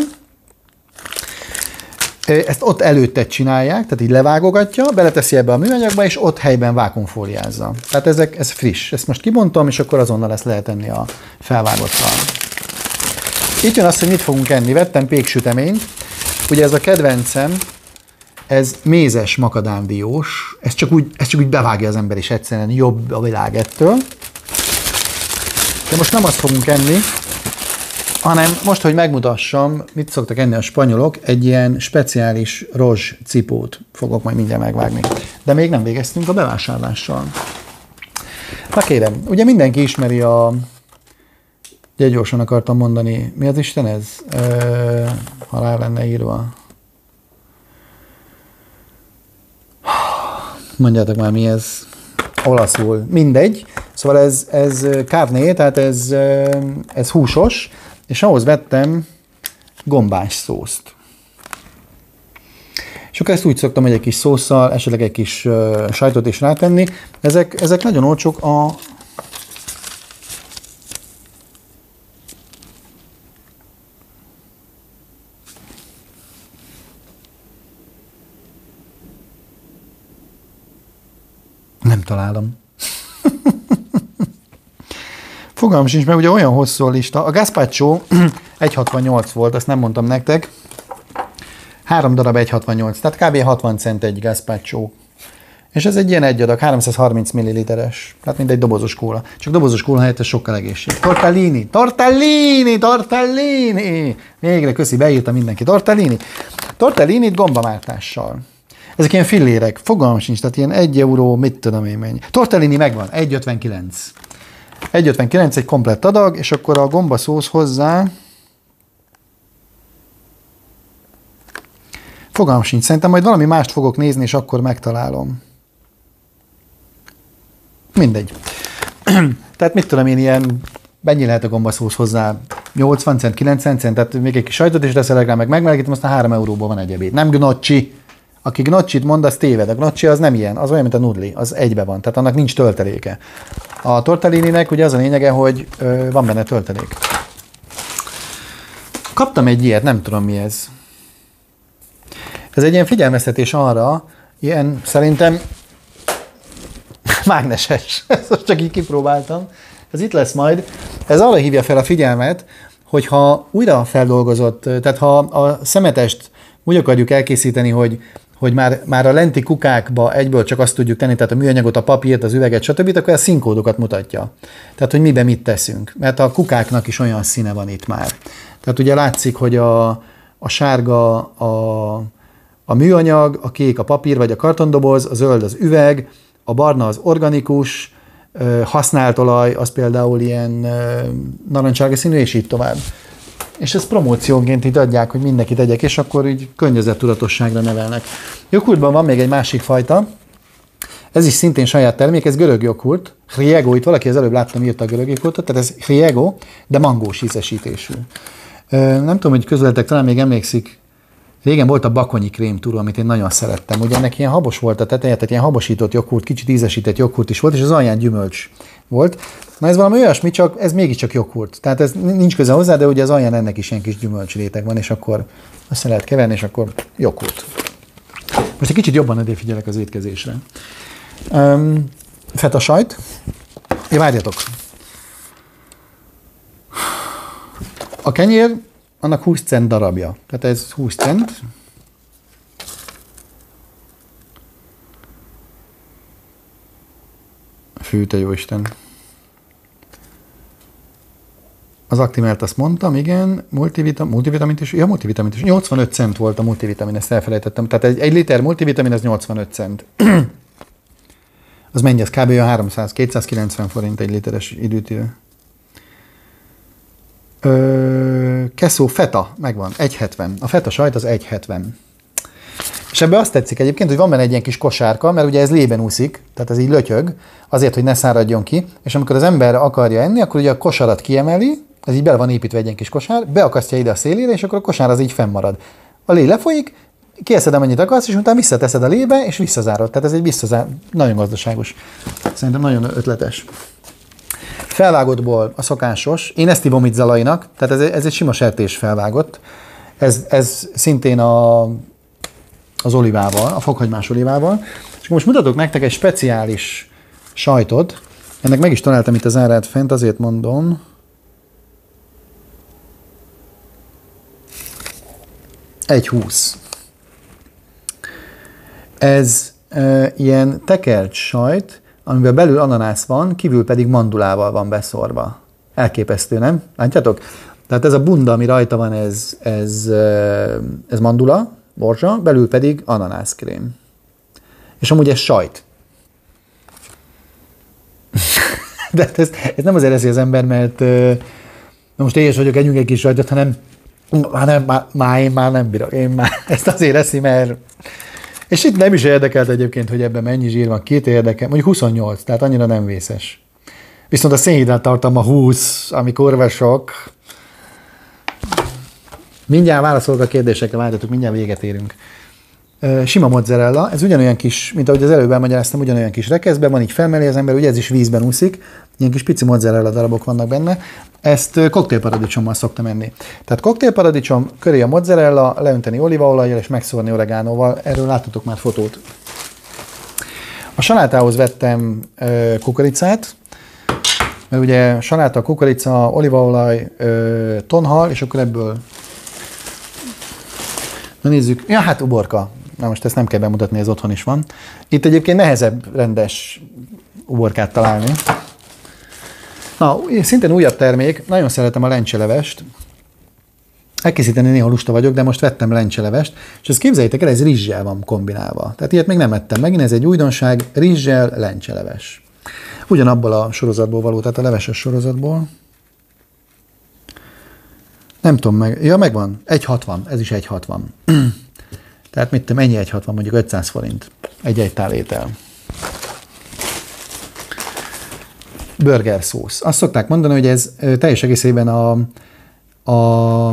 [SPEAKER 1] Ezt ott előtte csinálják, tehát így levágogatja, beleteszi ebbe a műanyagba, és ott helyben vákuumfóliázza. Tehát ezek, ez friss. Ezt most kibontom, és akkor azonnal ezt lehet enni a felvágottal. Itt jön azt, hogy mit fogunk enni. Vettem péksüteményt. Ugye ez a kedvencem, ez mézes makadándiós. Ez csak úgy, ez csak úgy bevágja az ember, és egyszerűen jobb a világ ettől. De most nem azt fogunk enni, hanem most, hogy megmutassam, mit szoktak enni a spanyolok, egy ilyen speciális rozs cipót fogok majd mindjárt megvágni. De még nem végeztünk a bevásárlással. Na kérem, ugye mindenki ismeri a... Ugye gyorsan akartam mondani, mi az Isten ez? Ö, ha rá lenne írva. Mondjátok már, mi ez olaszul. Mindegy. Szóval ez, ez carné, tehát ez, ez húsos, és ahhoz vettem gombás szószt. És akkor ezt úgy szoktam, hogy egy kis szósszal, esetleg egy kis uh, sajtot is rátenni. Ezek, ezek nagyon olcsók a... Nem találom. Fogalmam sincs, mert ugye olyan hosszú a lista. A gazpacho egy hatvannyolc volt, azt nem mondtam nektek. Három darab egy hatvannyolc, tehát kb. hatvan cent egy gazpacho. És ez egy ilyen egy adag, háromszázharminc milliliteres. Tehát mint egy dobozos kóla. Csak dobozos kóla helyett ez sokkal egészség. Tortellini, tortellini, tortellini. Végre, köszi, beírta mindenki. Tortellini. Tortellinit gombamártással. Ezek ilyen fillérek, fogalmam sincs, tehát ilyen egy euró, mit tudom én mennyi. Tortellini megvan, egy ötvenkilenc. egy ötvenkilenc egy komplett adag, és akkor a gombaszósz hozzá... Fogalmam sincs, szerintem majd valami mást fogok nézni, és akkor megtalálom. Mindegy. Tehát mit tudom én, ilyen, mennyi lehet a gombaszósz hozzá? nyolcvan cent, kilencven cent, tehát még egy kis sajtot is reszelek rá, meg megmelegítem, aztán három euróból van egy ebéd. Nem gnocchi. Aki gnocchit mond, az téved. A gnocchi az nem ilyen, az olyan, mint a nudli, az egybe van, tehát annak nincs tölteléke. A tortellininek ugye az a lényege, hogy ö, van benne töltelék. Kaptam egy ilyet, nem tudom mi ez. Ez egy ilyen figyelmeztetés arra, ilyen szerintem mágneses, ezt csak így kipróbáltam. Ez itt lesz majd. Ez arra hívja fel a figyelmet, hogyha újra feldolgozott, tehát ha a szemetest úgy akarjuk elkészíteni, hogy, hogy már, már a lenti kukákba egyből csak azt tudjuk tenni, tehát a műanyagot, a papírt, az üveget, stb., akkor a színkódokat mutatja. Tehát, hogy miben mit teszünk. Mert a kukáknak is olyan színe van itt már. Tehát ugye látszik, hogy a, a sárga a, a műanyag, a kék a papír vagy a kartondoboz, a zöld az üveg, a barna az organikus, használt olaj, az például ilyen narancsárga színű, és így tovább. És ezt promóciónként itt adják, hogy mindenki tegyek, és akkor így környezettudatosságra nevelnek. Joghurtban van még egy másik fajta, ez is szintén saját termék, ez görög joghurt, Hriego, itt valaki az előbb láttam, írta a görög joghurtot, tehát ez Hriego, de mangós ízesítésű. Nem tudom, hogy közületek talán még emlékszik, régen volt a bakonyi krém túró, amit én nagyon szerettem. Ugye ennek ilyen habos volt a teteje, tehát ilyen habosított joghurt, kicsit ízesített joghurt is volt, és az alján gyümölcs volt. Na ez valami olyasmi, csak ez mégiscsak joghurt. Tehát ez nincs köze hozzá, de ugye az alján ennek is ilyen kis gyümölcsréteg van, és akkor össze lehet keverni, és akkor joghurt. Most egy kicsit jobban odafigyelek az étkezésre. Um, feta sajt. Ja, várjatok. A kenyér, annak húsz cent darabja. Tehát ez húsz cent. Fű, te jóisten. Az Actimelt azt mondtam, igen, multivitamin, multivitamint is, ja, multivitamint is, nyolcvanöt cent volt a multivitamin, ezt elfelejtettem. Tehát egy, egy liter multivitamin az nyolcvanöt cent. Az mennyi, az kb. háromszáz kétszázkilencven forint egy literes időtő. Keszó feta, megvan, egy hetven. A feta sajt az egy hetven. És ebben azt tetszik egyébként, hogy van benne egy ilyen kis kosárka, mert ugye ez lében úszik, tehát ez így lötyög, azért, hogy ne száradjon ki, és amikor az ember akarja enni, akkor ugye a kosarat kiemeli, ez így bele van építve egy ilyen kis kosár, beakasztja ide a szélére, és akkor a kosár az így fennmarad. A lé lefolyik, kieszed, amennyit akarsz, és utána visszateszed a lébe, és visszazárod. Tehát ez egy visszazár, nagyon gazdaságos. Szerintem nagyon ötletes. Felvágottból a szokásos, én ezt hívom itt zalainak, tehát ez, ez egy sima sertés felvágott. Ez, ez szintén a, az olivával, a fokhagymás olivával. És most mutatok nektek egy speciális sajtot. Ennek meg is találtam itt az árát fent, azért mondom. egy húsz. Ez e, ilyen tekert sajt, amiben belül ananász van, kívül pedig mandulával van beszórva. Elképesztő, nem? Látjátok? Tehát ez a bunda, ami rajta van, ez, ez, ez mandula, borzsa, belül pedig ananászkrém. És amúgy ez sajt. De ez, ez nem azért eszi az ember, mert na most éhes vagyok, együnk egy kis sajtot, hanem már, nem, már, már én már nem bírok. Én már ezt azért eszi, mert... És itt nem is érdekelt egyébként, hogy ebben mennyi zsír van, két érdekel, mondjuk huszonnyolc, tehát annyira nem vészes. Viszont a szénhidrát tartalma húsz, ami kurva. Mindjárt válaszolok a kérdésekre, várjatok, mindjárt véget érünk. Sima mozzarella, ez ugyanolyan kis, mint ahogy az előbb elmagyaráztam, ugyanolyan kis rekeszben van, így felmeli az ember, ugye ez is vízben úszik, ilyen kis pici mozzarella darabok vannak benne. Ezt koktélparadicsommal szoktam enni. Tehát koktélparadicsom, köré a mozzarella, leönteni olívaolajjal és megszórni oregánóval. Erről láttatok már fotót. A salátához vettem kukoricát, mert ugye saláta, kukorica, olívaolaj, tonhal, és akkor ebből na nézzük. Ja, hát uborka. Na most ezt nem kell bemutatni, ez otthon is van. Itt egyébként nehezebb rendes uborkát találni. Na, szintén újabb termék, nagyon szeretem a lencselevest. Elkészíteni néha lusta vagyok, de most vettem lencselevest, és ezt képzeljétek el, ez rizssel van kombinálva. Tehát ilyet még nem ettem. Megint ez egy újdonság, rizssel lencseleves. Ugyanabból a sorozatból való, tehát a leveses sorozatból. Nem tudom meg, ja megvan, egy hatvan, ez is egy hatvan. Tehát mit tudom, ennyi egy hatvan, mondjuk ötszáz forint. Egy-egy tálétel. Burger szósz. Azt szokták mondani, hogy ez teljes egészében a, a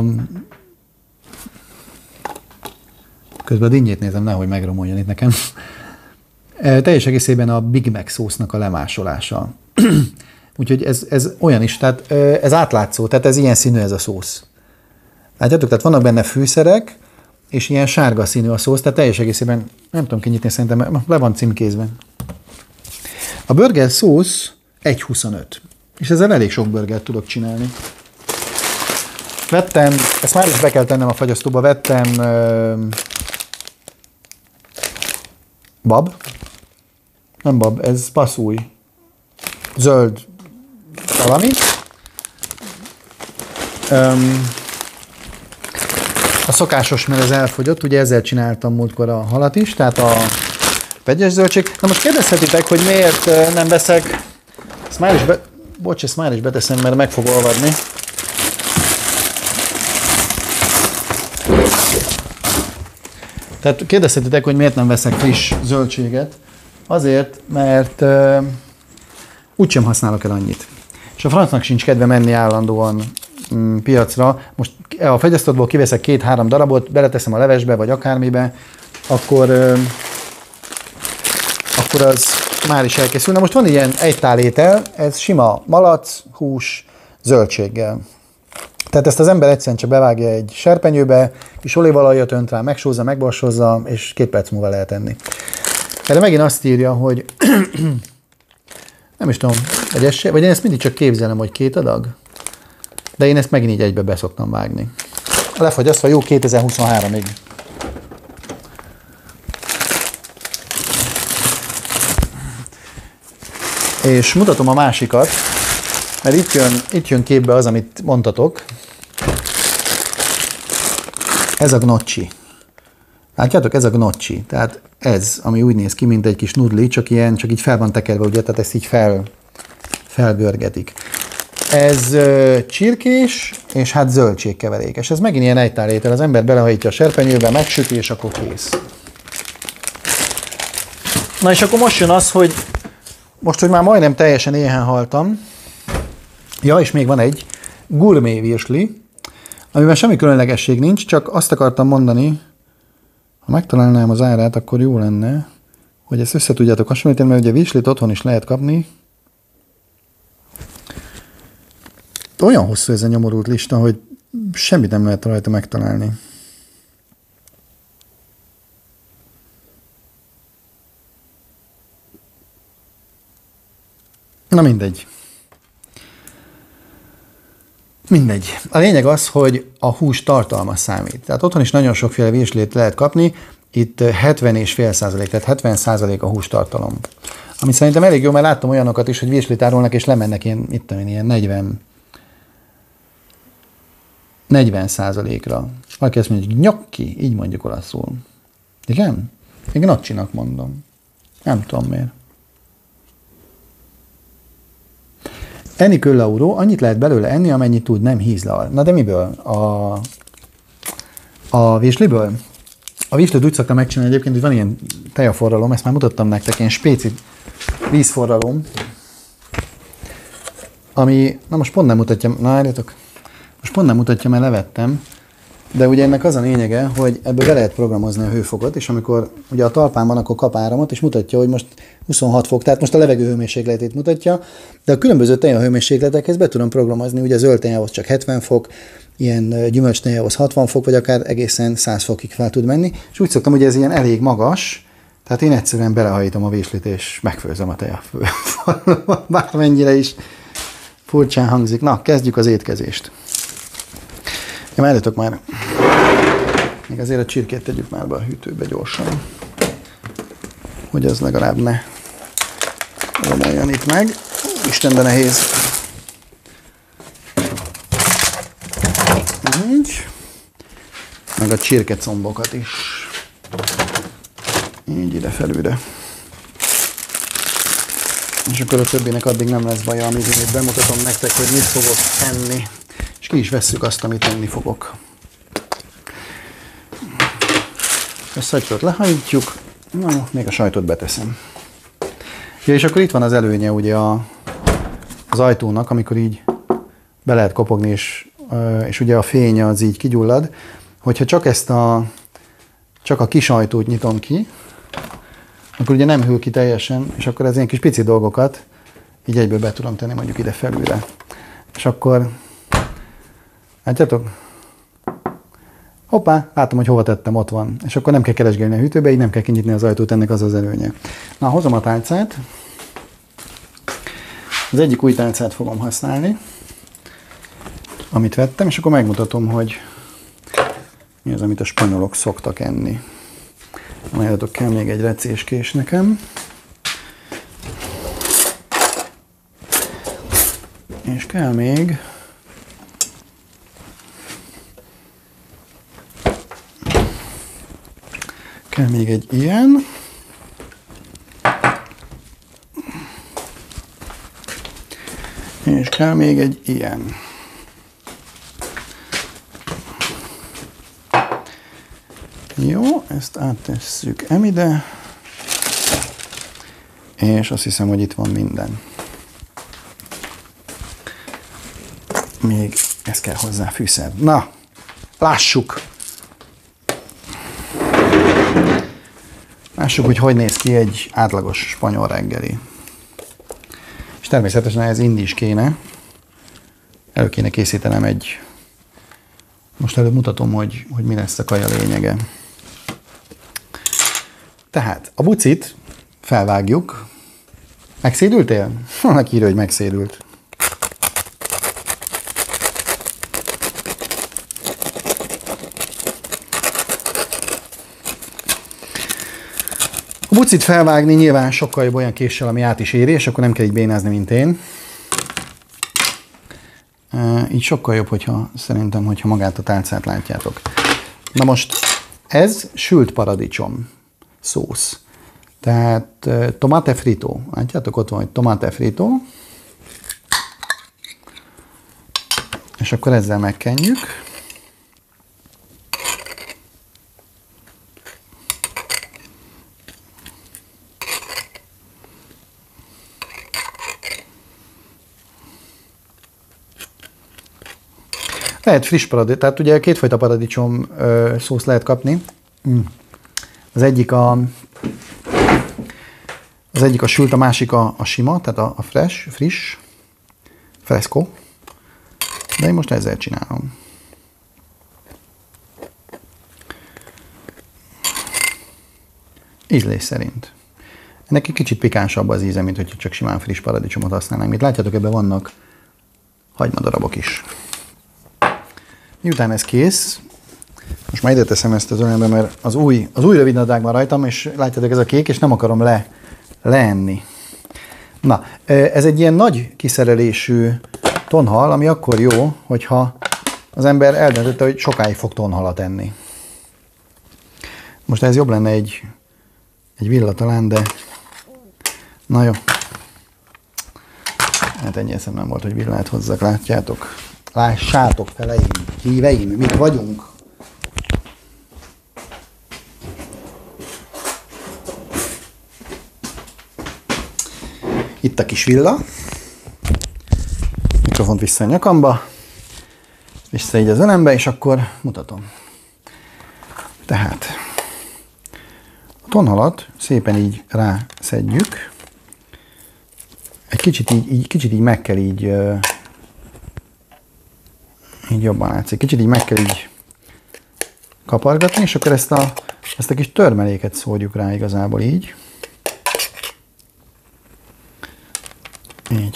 [SPEAKER 1] közben a dinnyét nézem, nehogy megromoljon itt nekem. Teljes egészében a Big Mac szósznak a lemásolása. Úgyhogy ez, ez olyan is, tehát ez átlátszó, tehát ez ilyen színű ez a szósz. Látjátok, tehát vannak benne fűszerek, és ilyen sárga színű a szósz, tehát teljes egészében, nem tudom kinyitni, szerintem le van címkézve. A burger szósz egy huszonöt, és ezzel elég sok burgert tudok csinálni. Vettem, ezt már is be kell tennem a fagyasztóba, vettem uh, bab, nem bab, ez passzúj, zöld valami. Um, a szokásos, mert ez elfogyott, ugye ezzel csináltam múltkor a halat is, tehát a vegyes zöldség. Na most kérdezhetitek, hogy miért nem veszek, ezt már is, be, bocs, ezt már is beteszem, mert meg fog olvadni. Tehát kérdezhetitek, hogy miért nem veszek friss zöldséget. Azért, mert uh, úgysem használok el annyit. És a francnak sincs kedve menni állandóan mm, piacra. Most a fagyasztottból kiveszek két-három darabot, beleteszem a levesbe, vagy akármibe, akkor, uh, akkor az már is elkészül. Na most van ilyen egy tálétel, ez sima malac, hús, zöldséggel. Tehát ezt az ember egyszerűen csak bevágja egy serpenyőbe, és olívaolajat önt rá, megsózza, megborsozza, és két perc múlva lehet enni. Erre megint azt írja, hogy nem is tudom, vagy, ez se, vagy én ezt mindig csak képzelem, hogy két adag, de én ezt megint így egybe beszoktam vágni. Lefagyasztva jó kétezer-huszonháromig. És mutatom a másikat, mert itt jön, itt jön képbe az, amit mondtatok. Ez a gnocchi. Látjátok, ez a gnocchi. Tehát ez, ami úgy néz ki, mint egy kis nudli, csak ilyen, csak így fel van tekerve, ugye, tehát ezt így fel, felgörgetik. Ez uh, csirkés, és hát zöldségkeverék. És ez megint ilyen egytálétel. Az ember belehajtja a serpenyőbe, megsüti, és akkor kész. Na és akkor most jön az, hogy most, hogy már majdnem teljesen éhen haltam, ja, és még van egy gourmet virsli, amiben semmi különlegesség nincs, csak azt akartam mondani, ha megtalálnám az árát, akkor jó lenne, hogy ezt össze tudjátok hasonlítani, mert ugye virslit otthon is lehet kapni. Olyan hosszú ez a nyomorult lista, hogy semmit nem lehet rajta megtalálni. Na mindegy. Mindegy. A lényeg az, hogy a hús tartalma számít. Tehát otthon is nagyon sokféle virslét lehet kapni, itt hetven egész öt százalék, tehát hetven százalék a hústartalom. Ami szerintem elég jó, mert láttam olyanokat is, hogy virslit árulnak, és lemennek ilyen, itt tudom, ilyen negyven, negyven százalékra. Valaki azt mondja, hogy gnocchi, így mondjuk olaszul. Igen? Én gnocchinak mondom. Nem tudom miért. Enni köllauró, annyit lehet belőle enni, amennyit tud, nem hízlal. Na de miből? A, a virsliből? A virslit úgy szoktam megcsinálni egyébként, hogy van ilyen tejaforralom, ezt már mutattam nektek, ilyen spéci vízforralom, ami, na most pont nem mutatja, na álljatok, most pont nem mutatja, mert levettem, De ugye ennek az a lényege, hogy ebből be lehet programozni a hőfokot, és amikor ugye a talpán van, akkor kap áramot, és mutatja, hogy most huszonhat fok, tehát most a levegő hőmérsékletét mutatja, de a különböző tejahőmérsékletekhez be tudom programozni, ugye a zöld tejához csak hetven fok, ilyen gyümölcs tejához hatvan fok, vagy akár egészen száz fokig fel tud menni, és úgy szoktam, hogy ez ilyen elég magas, tehát én egyszerűen belehajítom a véslit, és megfőzöm a tejet. Bármennyire is furcsán hangzik. Na, kezdjük az étkezést. Ja, előttök már. Még azért a csirkét tegyük már be a hűtőbe gyorsan. Hogy az legalább ne romoljon itt meg. Isten, de nehéz. Így. Meg a csirkecombokat is. Így ide felülre. És akkor a többinek addig nem lesz baja, amíg én itt bemutatom nektek, hogy mit fogok enni. És ki is vesszük azt, amit enni fogok. A szatyrót lehajítjuk, na, még a sajtot beteszem. Ja, és akkor itt van az előnye ugye a, az ajtónak, amikor így be lehet kopogni, és, és ugye a fény az így kigyullad, hogyha csak ezt a, csak a kis ajtót nyitom ki, akkor ugye nem hűl ki teljesen, és akkor ez ilyen kis pici dolgokat így egyből be tudom tenni mondjuk ide felülre. És akkor, látjátok? Hoppá, látom, hogy hova tettem, ott van. És akkor nem kell keresgélni a hűtőbe, így nem kell kinyitni az ajtót, ennek az az előnye. Na, hozom a tálcát. Az egyik új tálcát fogom használni, amit vettem, és akkor megmutatom, hogy mi az, amit a spanyolok szoktak enni. Majd kell még egy recéskés nekem. És kell még kell még egy ilyen. És kell még egy ilyen. Jó, ezt áttesszük emide, és azt hiszem, hogy itt van minden. Még ez kell hozzá fűszer. Na, lássuk! Lássuk, hogy hogy néz ki egy átlagos spanyol reggeli. És természetesen ez indi is kéne. Elő kéne készítenem egy... Most előbb mutatom, hogy, hogy mi lesz a kaja lényege. Tehát a bucit felvágjuk. Megszédültél? Vannak írja, hogy megszédült. A bucit felvágni nyilván sokkal jobb olyan késsel, ami át is éri, és akkor nem kell így bénázni, mint én. Így sokkal jobb, hogyha szerintem, hogyha magát a tálcát látjátok. Na most ez sült paradicsom szósz. Tehát tomate frito. Látjátok, ott van, hogy tomate frito. És akkor ezzel megkenjük. Lehet friss paradicsom, tehát ugye kétfajta paradicsom ö, szósz lehet kapni. Mm. Az egyik a az egyik a sült, a másik a, a sima, tehát a, a fresh, friss, fresco. De én most ezzel csinálom. Ízlés szerint. Ennek egy kicsit pikánsabb az íze, mint hogyha csak simán friss paradicsomot használnánk. Mint látjátok, ebben vannak hagymadarabok is. Miután ez kész, most már ide teszem ezt az ölembe, mert az új, az új rövidnadrág van rajtam, és látjátok, ez a kék, és nem akarom le, leenni. Na, ez egy ilyen nagy kiszerelésű tonhal, ami akkor jó, hogyha az ember eldöntötte, hogy sokáig fog tonhalat enni. Most ez jobb lenne egy, egy villa talán, de na jó. Hát ennyi eszem nem volt, hogy villát hozzak, látjátok. Lássátok, feleim, híveim, mik vagyunk. Itt a kis villa. Mikrofont vissza a nyakamba. Vissza így az ölembe, és akkor mutatom. Tehát a tonhalat szépen így rászedjük. Egy kicsit így, így, kicsit így meg kell így, így jobban látszik, kicsit így meg kell így kapargatni, és akkor ezt a, ezt a kis törmeléket szórjuk rá igazából így. Így.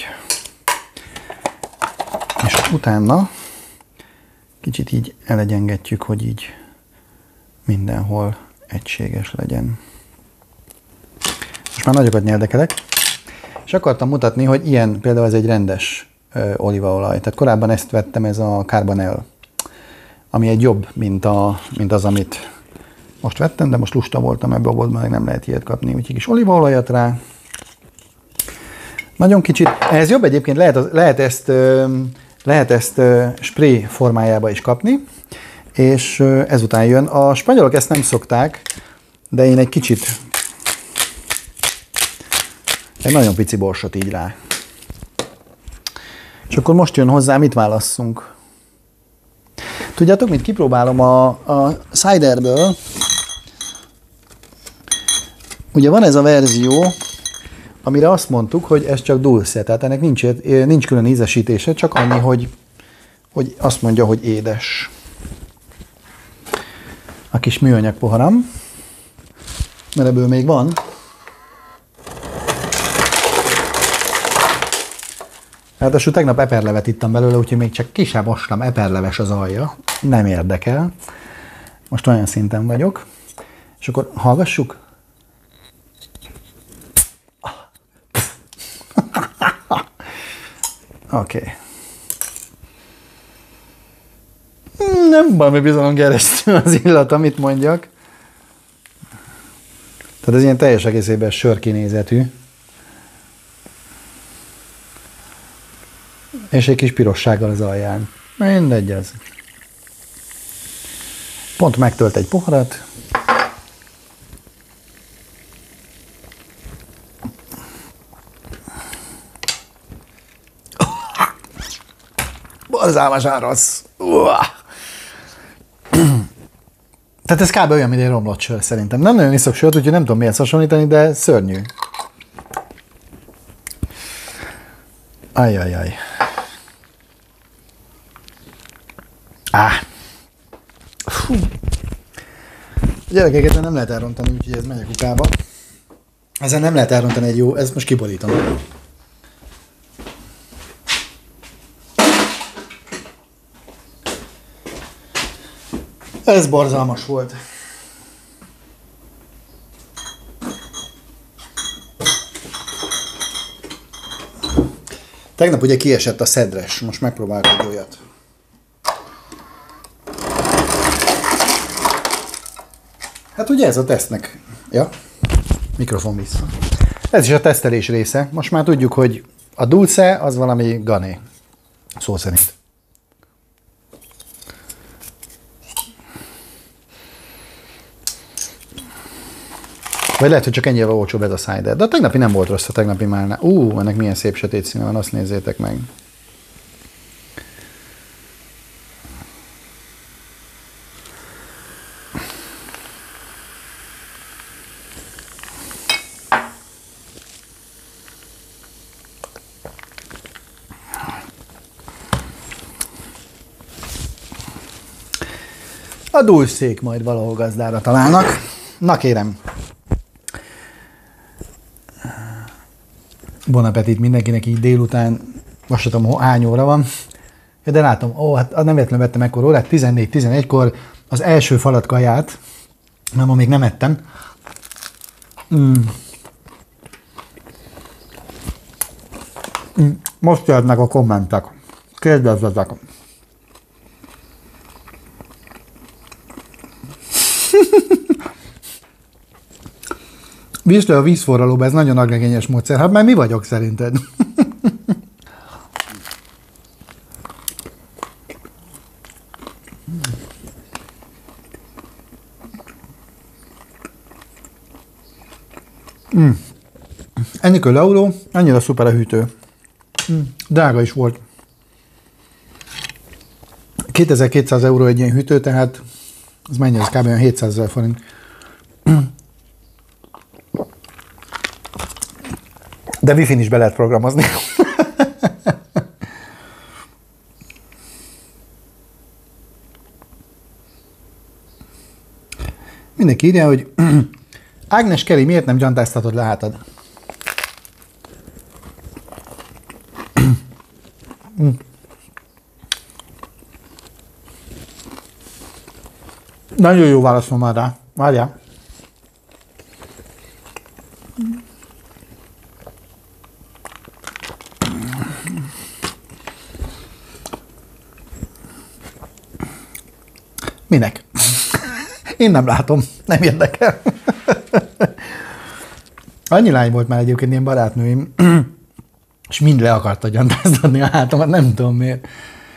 [SPEAKER 1] És utána kicsit így elegyengetjük, hogy így mindenhol egységes legyen. Most már nagyokat nyeldekelek. És akartam mutatni, hogy ilyen például ez egy rendes ö, olívaolaj. Tehát korábban ezt vettem, ez a Carbonell, ami egy jobb, mint, a, mint az, amit most vettem, de most lusta voltam ebbe a boltban, meg nem lehet ilyet kapni. Úgyhogy kis olívaolajat rá. Nagyon kicsit. Ez jobb egyébként, lehet, lehet ezt, ö, lehet ezt ö, spray formájába is kapni, és ö, ezután jön. A spanyolok ezt nem szokták, de én egy kicsit egy nagyon pici borsot így rá. És akkor most jön hozzá, mit válasszunk. Tudjátok, mit kipróbálom a, a ciderből. Ugye van ez a verzió, amire azt mondtuk, hogy ez csak dulce, tehát ennek nincs, nincs külön ízesítése, csak annyi, hogy, hogy azt mondja, hogy édes. A kis műanyag poharam, mert ebből még van. Ráadásul tegnap eperlevet ittam belőle, úgyhogy még csak ki sem mostam, eperleves az alja. Nem érdekel. Most olyan szinten vagyok. És akkor hallgassuk. Oké. Okay. Nem valami bizalomgerjesztő az illat, amit mondjak. Tehát ez ilyen teljes egészében sörkinézetű. És egy kis pirossággal az alján. Mindegy ez. Pont megtölt egy poharat. Borzalmas árasz. Tehát ez kb. Olyan, mint egy romlott sör szerintem. Nem nagyon iszok sört, úgyhogy nem tudom miért hasonlítani, de szörnyű. Ajjajjaj. Áh. Fú. A gyerekeket nem lehet elrontani, úgyhogy ez megy a kukába. Ezen nem lehet elrontani egy jó, ezt most kiborítom. Ez borzalmas volt. Tegnap ugye kiesett a szedres, most megpróbálok egy olyat. Hát ugye ez a tesztnek. Ja, mikrofon vissza. Ez is a tesztelés része. Most már tudjuk, hogy a dulce az valami gané. Szó szerint. Vagy lehet, hogy csak ennyire olcsóbb ez a cider. De a tegnapi nem volt rossz, a tegnapi már. Ú, ennek milyen szép sötét színe van, azt nézzétek meg. A dulcék majd valahol gazdára találnak. Na kérem. Bon appetit mindenkinek így délután, most tudom, hány óra van. Ja, de látom, ó, hát nem véletlenül vettem ekkor órát, tizennégy tizenegykor az első falat kaját, mert ma még nem ettem. Mm. Mm. Most jöhetnek a kommentek. Kérdezzetek. Vízd le a vízforralóba, ez nagyon agregényes módszer. Hát már mi vagyok szerinted? mm. Ennyikől leuló, annyira szuper a hűtő. Mm. Drága is volt. kétezer-kétszáz euró egy ilyen hűtő, tehát Ez mennyi? Ez kb. hétszázezer forint. De Wi-Fi-n is be lehet programozni. Mindenki írja, hogy Ágnes Keri, miért nem gyantáztatod le hátad? Nagyon jó válasz van már rá. Várjál. Minek? Én nem látom, nem érdekel. Annyi lány volt már egyébként ilyen barátnőim, és mind le akarta gyantáztatni a hátamat, nem tudom miért.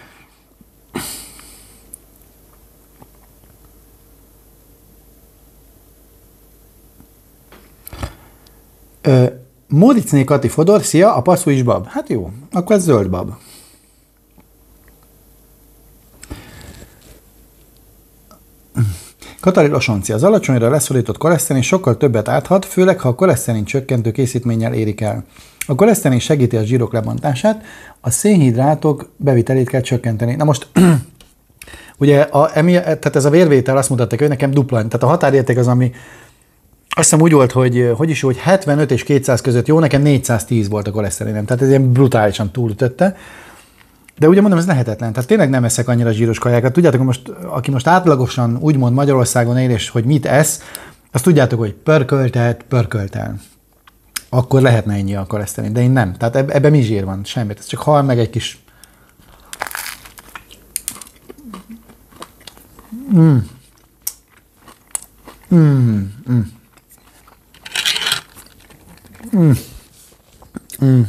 [SPEAKER 1] Móricné Kati Fodor, szia, a passzú is bab. Hát jó, akkor ez zöld bab. Katalin Osonci, az alacsonyra leszorított koleszterin sokkal többet áthat, főleg ha a koleszterin csökkentő készítménnyel érik el. A koleszterin segíti a zsírok lebontását, a szénhidrátok bevitelét kell csökkenteni. Na most, ugye, a, emi, tehát ez a vérvétel azt mutatta, hogy nekem dupla, tehát a határérték az, ami azt hiszem úgy volt, hogy, hogy is, hogy hetvenöt és kétszáz között jó, nekem négyszáztíz volt a koleszterinem, tehát ez ilyen brutálisan túlütötte. De ugye mondom, ez lehetetlen. Tehát tényleg nem eszek annyira zsíros kajákat. Tudjátok, most, aki most átlagosan úgymond Magyarországon él, és hogy mit esz, azt tudjátok, hogy pörköltet, pörköltel. Akkor lehetne ennyi a koleszterin, de én nem. Tehát ebben ebbe mi zsír van? Semmit. Ez csak hal meg egy kis... Mm. Mm. Mm. Mm. Mm.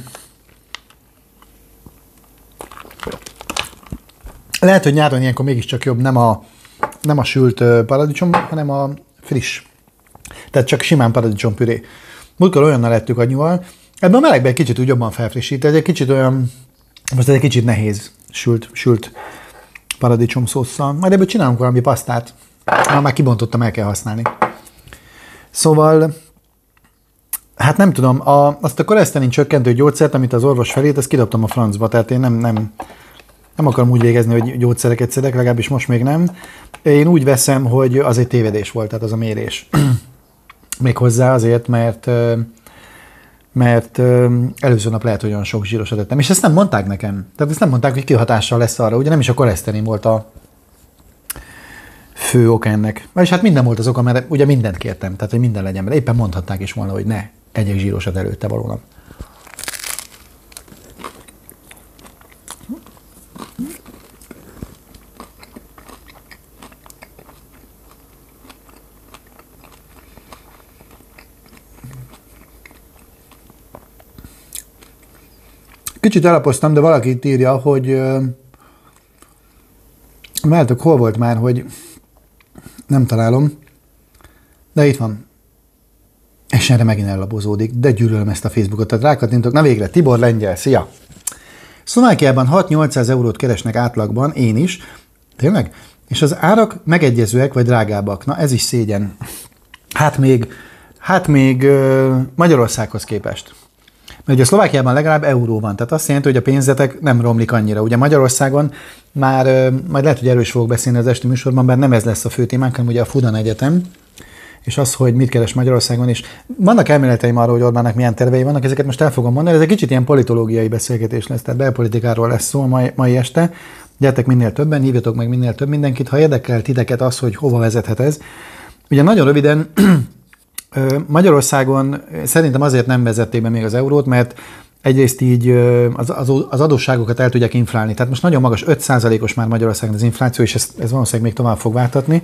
[SPEAKER 1] Lehet, hogy nyáron ilyenkor mégiscsak jobb nem a, nem a sült paradicsom, hanem a friss. Tehát csak simán paradicsompüré. Múltkor olyannal lettük anyuval. Ebben a melegben egy kicsit úgy jobban felfrissít. Ez egy kicsit olyan, most ez egy kicsit nehéz sült, sült paradicsom szósszal. Majd ebből csinálunk valami pasztát. Már, már kibontottam, el kell használni. Szóval, hát nem tudom, a, azt a koleszterin csökkentő gyógyszert, amit az orvos felét, ezt kidobtam a francba. Tehát én nem... nem Nem akarom úgy végezni, hogy gyógyszereket szedek, legalábbis most még nem. Én úgy veszem, hogy az egy tévedés volt, tehát az a mérés. Méghozzá azért, mert, mert előző nap lehet, hogy olyan sok zsírosat ettem. És ezt nem mondták nekem. Tehát ezt nem mondták, hogy kihatással lesz arra. Ugye nem is a koleszterin volt a fő oka ennek. És hát minden volt az oka, mert ugye mindent kértem. Tehát, hogy minden legyen. Mert éppen mondhatták is volna, hogy ne egyek zsírosat előtte valónak. Kicsit elapoztam, de valaki itt írja, hogy várjátok, hol volt már, hogy nem találom, de itt van. És erre megint ellapozódik, de gyűlölöm ezt a Facebookot, tehát rákattintok. Na végre, Tibor Lengyel, szia! Szlovákiában hat-nyolcszáz eurót keresnek átlagban, én is, tényleg? És az árak megegyezőek vagy drágábbak. Na ez is szégyen. Hát még, hát még Magyarországhoz képest. Mert ugye a Szlovákiában legalább euró van, tehát azt jelenti, hogy a pénzetek nem romlik annyira. Ugye Magyarországon már, majd lehet, hogy erről is fogok beszélni az esti műsorban, bár nem ez lesz a fő témánk, hanem ugye a Fudan Egyetem, és az, hogy mit keres Magyarországon, és vannak elméleteim arról, hogy Orbánnak milyen tervei vannak, ezeket most el fogom mondani, ez egy kicsit ilyen politológiai beszélgetés lesz, tehát belpolitikáról lesz szó mai, mai este. Gyertek minél többen, hívjatok meg minél több mindenkit, ha érdekel titeket az, hogy hova vezethet ez. Ugye nagyon röviden, Magyarországon szerintem azért nem vezették be még az eurót, mert egyrészt így az, az adósságokat el tudják inflálni. Tehát most nagyon magas, öt százalékos már Magyarországon az infláció, és ez, ez valószínűleg még tovább fog váltatni.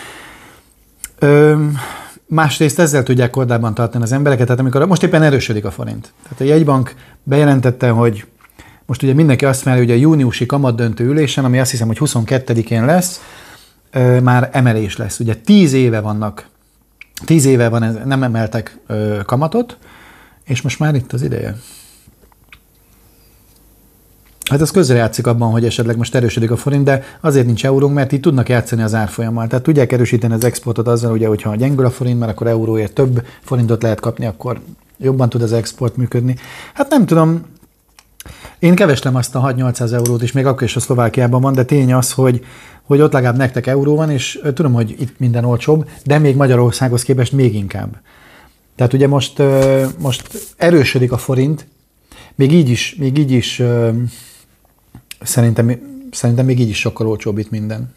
[SPEAKER 1] Másrészt ezzel tudják kordában tartani az embereket, tehát amikor most éppen erősödik a forint. Tehát a jegybank bejelentette, hogy most ugye mindenki azt várja, hogy a júniusi kamatdöntő ülésen, ami azt hiszem, hogy huszonkettedikén lesz, már emelés lesz. Ugye tíz éve vannak, tíz éve van, ez, nem emeltek kamatot, és most már itt az ideje. Hát az közrejátszik abban, hogy esetleg most erősödik a forint, de azért nincs eurónk, mert így tudnak játszani az árfolyammal. Tehát tudják erősíteni az exportot azzal, ugye, hogyha gyengül a forint, mert akkor euróért több forintot lehet kapni, akkor jobban tud az export működni. Hát nem tudom, én keveslem azt a hat-nyolcszáz eurót is, még akkor is a Szlovákiában van, de tény az, hogy, hogy ott legalább nektek euró van, és tudom, hogy itt minden olcsóbb, de még Magyarországhoz képest még inkább. Tehát ugye most, most erősödik a forint, még így is, még így is szerintem, szerintem még így is sokkal olcsóbb itt minden.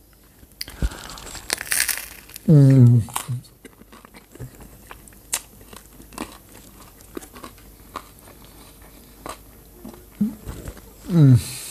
[SPEAKER 1] Mm. Mm.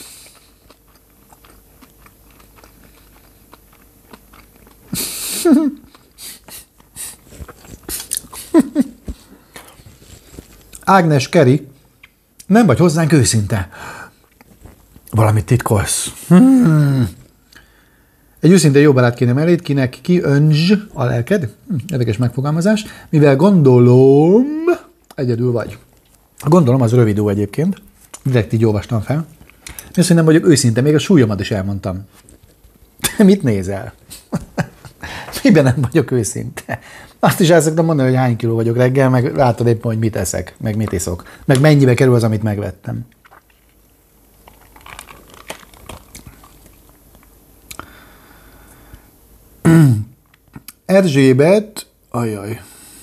[SPEAKER 1] Ágnes Keri, nem vagy hozzánk őszinte. Valamit titkolsz. Hmm. Egy őszinte jó barát kéne mellét, kinek ki önzs a lelked. Hm, érdekes megfogalmazás. Mivel gondolom, egyedül vagy. Gondolom, az rövid ó egyébként. Direkt így olvastam fel. Azt, hogy nem vagyok őszinte, még a súlyomat is elmondtam. Mit nézel? Miben nem vagyok őszinte? Azt is el szoktam mondani, hogy hány kiló vagyok reggel, meg látod éppen, hogy mit eszek, meg mit iszok. Meg mennyibe kerül az, amit megvettem. Erzsébet, ajaj.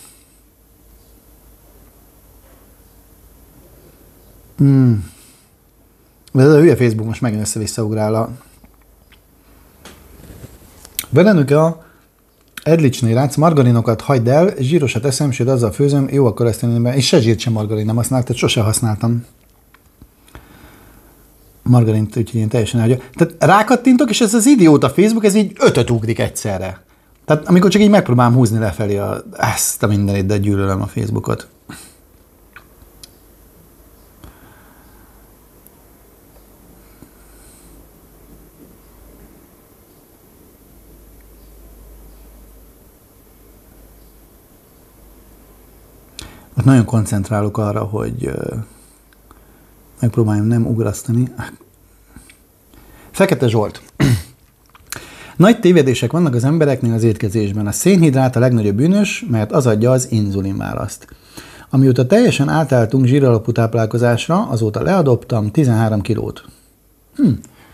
[SPEAKER 1] Hmm. Ez a hülye Facebook most megint össze-visszaugrál a... Velenük a Edlicsnél látsz, margarinokat hagyd el, zsírosat eszem, sőt azzal főzöm, jó akkor ezt tenni, és se zsírt sem margarin nem használtam, tehát sose használtam margarint, úgyhogy én teljesen elhagyom. Tehát rákattintok, és ez az idióta Facebook, ez így ötöt ugrik egyszerre. Tehát amikor csak így megpróbálom húzni lefelé a, ezt a mindenit, de gyűlölöm a Facebookot. Most nagyon koncentrálok arra, hogy uh, megpróbáljam nem ugrasztani. Fekete Zsolt. Nagy tévedések vannak az embereknél az étkezésben. A szénhidrát a legnagyobb bűnös, mert az adja az inzulinválaszt. Amióta teljesen átálltunk zsíralapú táplálkozásra, azóta leadoptam tizenhárom kilót. Hm.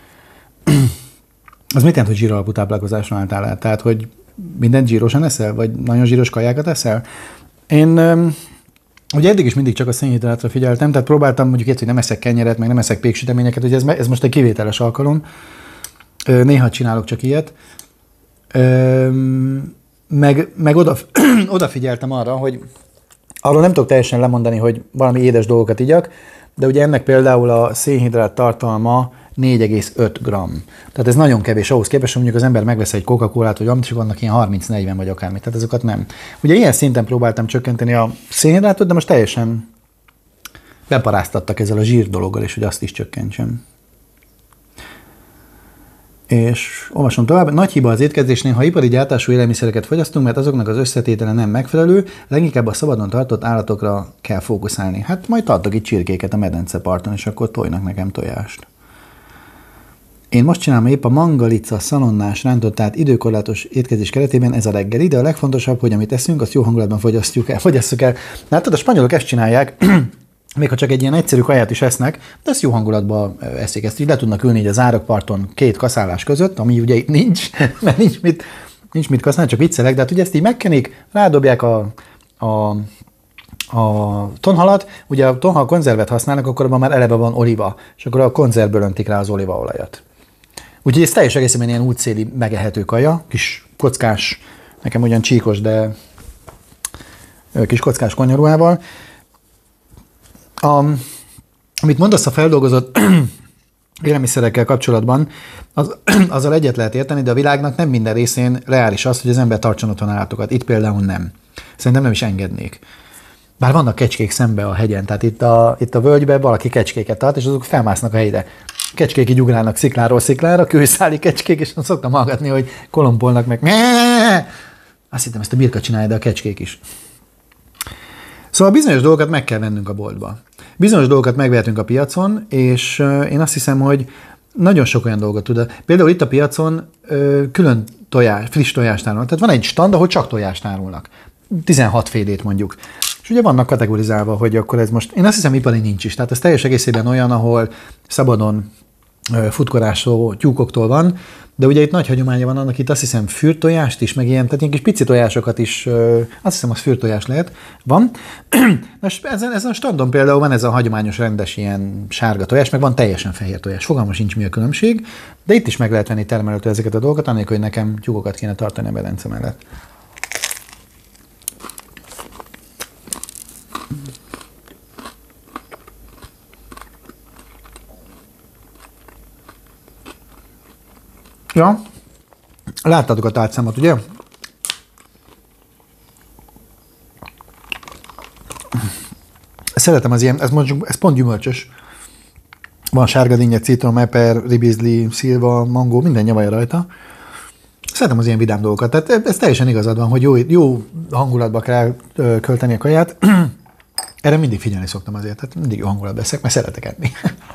[SPEAKER 1] Az mit jelent, hogy zsíralapú táplálkozásra álltál el? Tehát, hogy mindent zsírosan eszel? Vagy nagyon zsíros kajákat eszel? Én... Um, Ugye eddig is mindig csak a szénhidrátra figyeltem, tehát próbáltam mondjuk ilyet, hogy nem eszek kenyeret, meg nem eszek péksüteményeket, ugye ez, ez most egy kivételes alkalom. Néha csinálok csak ilyet. Meg, meg oda, odafigyeltem arra, hogy arról nem tudok teljesen lemondani, hogy valami édes dolgokat igyak, de ugye ennek például a szénhidrát tartalma négy egész öt gramm. Tehát ez nagyon kevés ahhoz képest, hogy mondjuk az ember megvesz egy Coca-Colát, vagy amit, csak vannak ilyen harminc-negyven vagy akármit. Tehát azokat nem. Ugye ilyen szinten próbáltam csökkenteni a szénhidrátot, de most teljesen beparáztattak ezzel a zsír dologgal, és hogy azt is csökkentsem. És olvasom tovább. Nagy hiba az étkezésnél, ha ipari gyártású élelmiszereket fogyasztunk, mert azoknak az összetétele nem megfelelő, leginkább a szabadon tartott állatokra kell fókuszálni. Hát majd tartok itt csirkéket a medenceparton, és akkor tojnak nekem tojást. Én most csinálom épp a mangalica szalonnás rántottát időkorlátos étkezés keretében, ez a reggeli, de a legfontosabb, hogy amit eszünk, azt jó hangulatban fogyasztjuk el, fogyasszuk el. Látod, a spanyolok ezt csinálják, még ha csak egy ilyen egyszerű kaját is esznek, de ezt jó hangulatban eszik. Ezt így le tudnak ülni így az árokparton két kaszálás között, ami ugye itt nincs, mert nincs mit, nincs mit kaszálni, csak viccelek, de hát ugye ezt így megkenik, rádobják a, a a tonhalat, ugye a tonhal konzervet használnak, akkor abban már eleve van oliva, és akkor a konzervből öntik rá az olívaolajat. Úgyhogy ez teljes egészében ilyen útszéli megehető kaja, kis kockás, nekem ugyan csíkos, de kis kockás konyharuhával. A, amit mondasz a feldolgozott élelmiszerekkel kapcsolatban, az, azzal egyet lehet érteni, de a világnak nem minden részén reális az, hogy az ember tartson otthon állatokat. Itt például nem. Szerintem nem is engednék. Bár vannak kecskék szembe a hegyen, tehát itt a, itt a völgyben valaki kecskéket tart, és azok felmásznak a helyre. Kecskék így ugrálnak szikláról sziklára, kőszáli kecskék, és szoktam hallgatni, hogy kolompolnak meg. Azt hittem, ezt a birka csinálja, de a kecskék is. Szóval bizonyos dolgokat meg kell vennünk a boltba. bizonyos dolgokat megvehetünk a piacon, és én azt hiszem, hogy nagyon sok olyan dolgot tud. Például itt a piacon külön tojás, friss tojást árulnak. Tehát van egy stand, ahol csak tojást árulnak. tizenhat félét mondjuk. És ugye vannak kategorizálva, hogy akkor ez most, én azt hiszem, ipari nincs is. Tehát ez teljes egészében olyan, ahol szabadon futkorászó tyúkoktól van, de ugye itt nagy hagyománya van annak, itt azt hiszem fürtojást is, meg ilyen, tehát ilyen kis pici tojásokat is, azt hiszem, az fürtojás lehet, van. Most ezen, ezen a standon például van ez a hagyományos rendes ilyen sárga tojás, meg van teljesen fehér tojás. Fogalmam sincs, mi a különbség, de itt is meg lehet venni termelőtől ezeket a dolgokat, annélkül, hogy nekem tyúkokat kéne tartani a bedence mellett. Ja, láttátok a tárcámat, ugye? Szeretem az ilyen, ez, mondjuk, ez pont gyümölcsös. Van sárga dinnye, citrom, eper, ribizli, szilva, mangó, minden nyavaja rajta. Szeretem az ilyen vidám dolgokat. Tehát ez teljesen igazad van, hogy jó, jó hangulatba kell költeni a kaját. Erre mindig figyelni szoktam azért, tehát mindig jó hangulatba eszek, mert szeretek enni.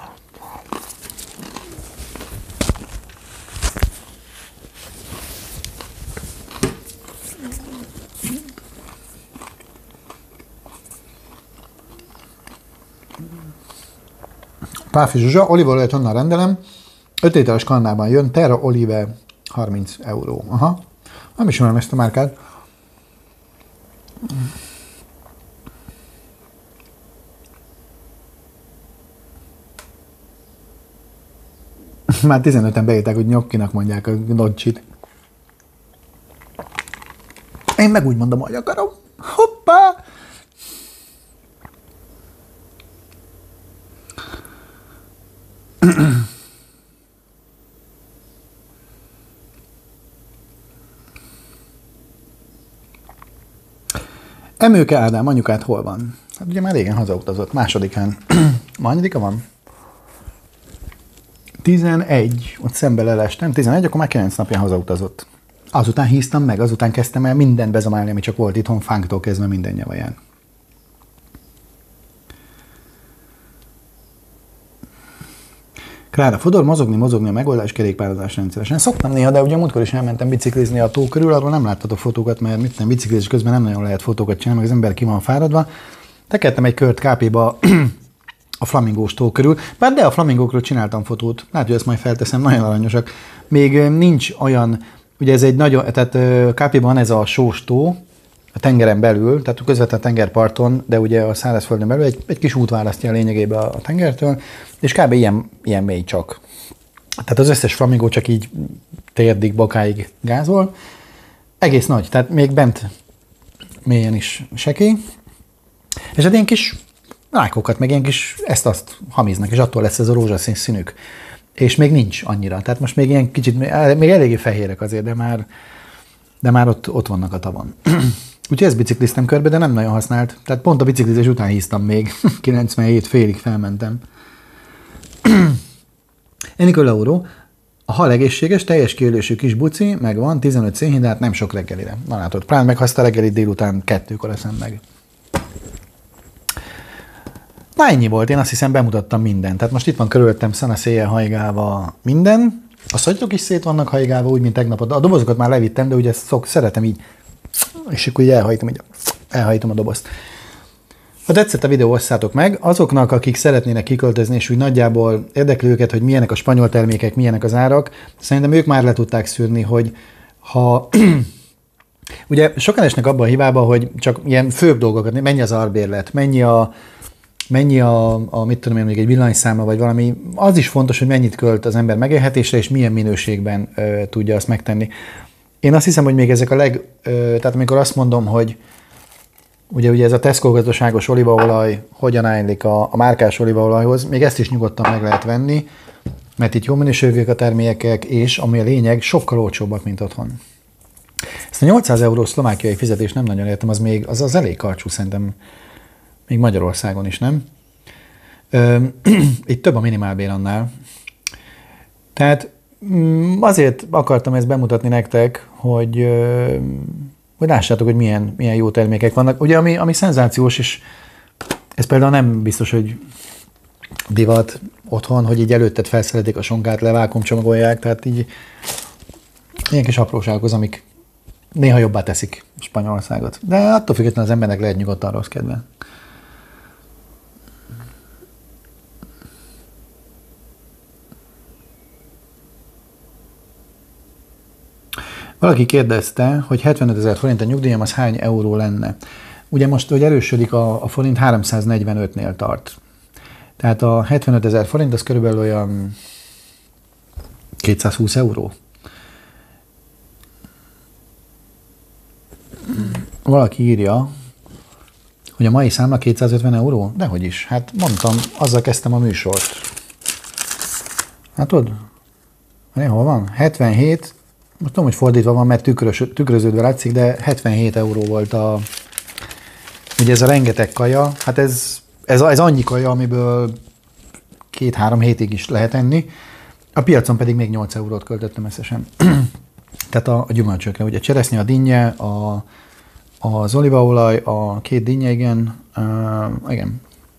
[SPEAKER 1] Páfi Zsuzsa, olívaolajat honnan rendelem? öt literes kannában jön, Terra Olive harminc euró. Aha. Nem ismerem ezt a márkát. Már tizenöten beírták, hogy nyokkinak mondják a nocsit. Én meg úgy mondom, hogy akarom. Hoppá! Emőke Ádám, anyukát hol van? Hát ugye már régen hazautazott, másodikán. Ma anyadika van? tizenegy, ott szembe lelestem, tizenegy, akkor már kilenc napján hazautazott. Azután híztam meg, azután kezdtem el mindent bezamálni, ami csak volt itthon, fánktól kezdve minden nyavaján. Klára Fodor, mozogni, mozogni a megoldás, kerékpározás rendszeresen. Szoktam néha, de ugye múltkor is elmentem biciklizni a tó körül, arról nem láttatok fotókat, mert mit nem, biciklizés közben nem nagyon lehet fotókat csinálni, meg az ember ki van fáradva. Tekertem egy kört ká péba a flamingós tó körül, bár de a flamingókról csináltam fotót, lehet, hogy ezt majd felteszem, nagyon aranyosak. Még nincs olyan, ugye ez egy nagyon, tehát ká péban van ez a sós tó, a tengeren belül, tehát közvetlen a tengerparton, de ugye a szárazföldön belül egy, egy kis út választja a lényegében a tengertől, és kb. ilyen, ilyen mély csak. Tehát az összes flamingó csak így térdig, bokáig gázol. Egész nagy, tehát még bent mélyen is sekély. És hát ilyen kis rákokat, meg ilyen kis ezt-azt hamiznak, és attól lesz ez a rózsaszín színük. És még nincs annyira. Tehát most még ilyen kicsit, még eléggé fehérek azért, de már, de már ott, ott vannak a tavon. Úgyhogy ezt bicikliztem körbe, de nem nagyon használt. Tehát pont a biciklizés után híztam még. kilencvenhét félig felmentem. Enikő Lauró, a hal egészséges, teljes kiölésű kis buci, megvan, tizenöt szénhidrát, nem sok reggelire. Na látod, plán meg ha azt a reggelit délután kettőkor eszem meg. Na ennyi volt, én azt hiszem bemutattam mindent. Tehát most itt van körülöttem szanaszéjjel hajgálva minden. A szatyok is szét vannak hajgálva, úgy, mint tegnap. A dobozokat már levittem, de ugye szok, szeretem így, és akkor így elhajtom, így elhajtom a dobozt. Ha tetszett a videó, osszátok meg. Azoknak, akik szeretnének kiköltözni, és úgy nagyjából érdekli őket, hogy milyenek a spanyol termékek, milyenek az árak, szerintem ők már le tudták szűrni, hogy ha... Ugye sokan esnek abban a hibába, hogy csak ilyen főbb dolgokat, mennyi az arbérlet, mennyi a, mennyi a, a mit tudom én, még egy villanyszámla, vagy valami. Az is fontos, hogy mennyit költ az ember megélhetésre, és milyen minőségben ö, tudja azt megtenni. Én azt hiszem, hogy még ezek a leg... Ö, tehát amikor azt mondom, hogy Ugye, ugye ez a Tesco gazdaságos olívaolaj hogyan állik a, a márkás olívaolajhoz, még ezt is nyugodtan meg lehet venni, mert itt jó minőségűek a termékek, és ami a lényeg, sokkal olcsóbbak, mint otthon. Ezt a nyolcszáz eurós szlovákiai fizetést nem nagyon értem, az még az, az elég karcsú, szerintem még Magyarországon is, nem? Ö, itt több a minimálbér annál. Tehát azért akartam ezt bemutatni nektek, hogy... hogy lássátok, hogy milyen, milyen jó termékek vannak. Ugye, ami, ami szenzációs, és Ez például nem biztos, hogy divat otthon, hogy így előtted felszeredik a sonkát, levákumcsomagolják, tehát így ilyen kis apróságok az, amik néha jobbá teszik Spanyolországot. De attól függetlenül az embernek lehet nyugodtan rossz kedve. Valaki kérdezte, hogy hetvenetezer forint a nyugdíjam, az hány euró lenne? Ugye most, hogy erősödik a, a forint, háromszáznegyvenötnél tart. Tehát a hetvenötezer forint az körülbelül olyan kétszázhúsz euró. Valaki írja, hogy a mai számla kétszázötven euró? Dehogy is. Hát mondtam, azzal kezdtem a műsort. Hát tudod? Hol van? hetvenhét, most tudom, hogy fordítva van, mert tükrös, tükröződve látszik, de hetvenhét euró volt a... Ugye ez a rengeteg kaja, hát ez, ez, ez annyi kaja, amiből két-három hétig is lehet enni. A piacon pedig még nyolc eurót költöttem összesen. Tehát a, a gyümölcsökre, ugye a cseresznye, a dinnye, a, az olívaolaj, a két dinnye, igen, uh, igen.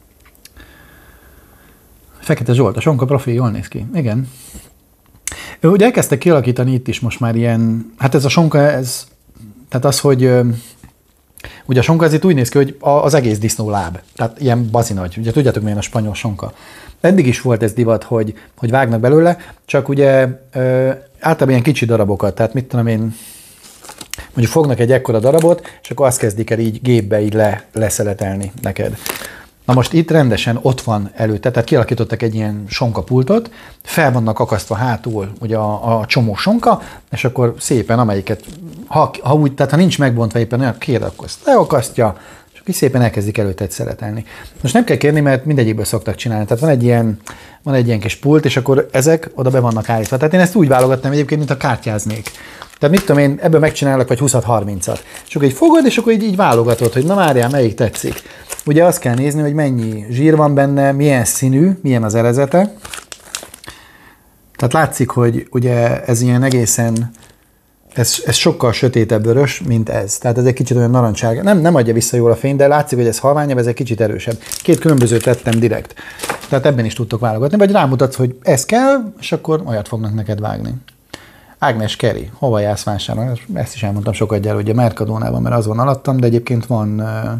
[SPEAKER 1] Fekete Zsolt, a sonka profi, jól néz ki, igen. Ő ugye elkezdtek kialakítani itt is most már ilyen, hát ez a sonka, ez, tehát az, hogy ugye a sonka azért úgy néz ki, hogy az egész disznó láb, tehát ilyen bazinagy, ugye tudjátok milyen a spanyol sonka. Eddig is volt ez divat, hogy, hogy vágnak belőle, csak ugye ö, általában ilyen kicsi darabokat, tehát mit tudom én, mondjuk fognak egy ekkora darabot, és akkor azt kezdik el így gépbe így le, leszeletelni neked. Na most itt rendesen ott van előtte, tehát kialakítottak egy ilyen sonkapultot, fel vannak akasztva hátul ugye a, a csomó sonka, és akkor szépen amelyiket, ha, ha úgy, tehát ha nincs megbontva éppen olyan kér, akkor azt leakasztja, és akkor szépen elkezdik előtted szeletelni. Most nem kell kérni, mert mindegyikből szoktak csinálni. Tehát van egy ilyen, van egy ilyen kis pult, és akkor ezek oda be vannak állítva. Tehát én ezt úgy válogattam egyébként, mint a kártyáznék. Tehát mit tudom én, ebből megcsinálok vagy húszat-harmincat. És akkor így fogod, és akkor így, így válogatod, hogy na várjál, melyik tetszik. Ugye azt kell nézni, hogy mennyi zsír van benne, milyen színű, milyen az erezete. Tehát látszik, hogy ugye ez ilyen egészen, ez, ez sokkal sötétebb vörös, mint ez. Tehát ez egy kicsit olyan narancssárga. Nem, nem adja vissza jól a fényt, de látszik, hogy ez halványabb, ez egy kicsit erősebb. Két különbözőt tettem direkt. Tehát ebben is tudtok válogatni, vagy rámutatsz, hogy ez kell, és akkor olyat fognak neked vágni. Ágnes Keri, hova jársz vásárolni? Ezt is elmondtam sokat gyere, ugye Mercadónában, mert az van alattam, de egyébként van,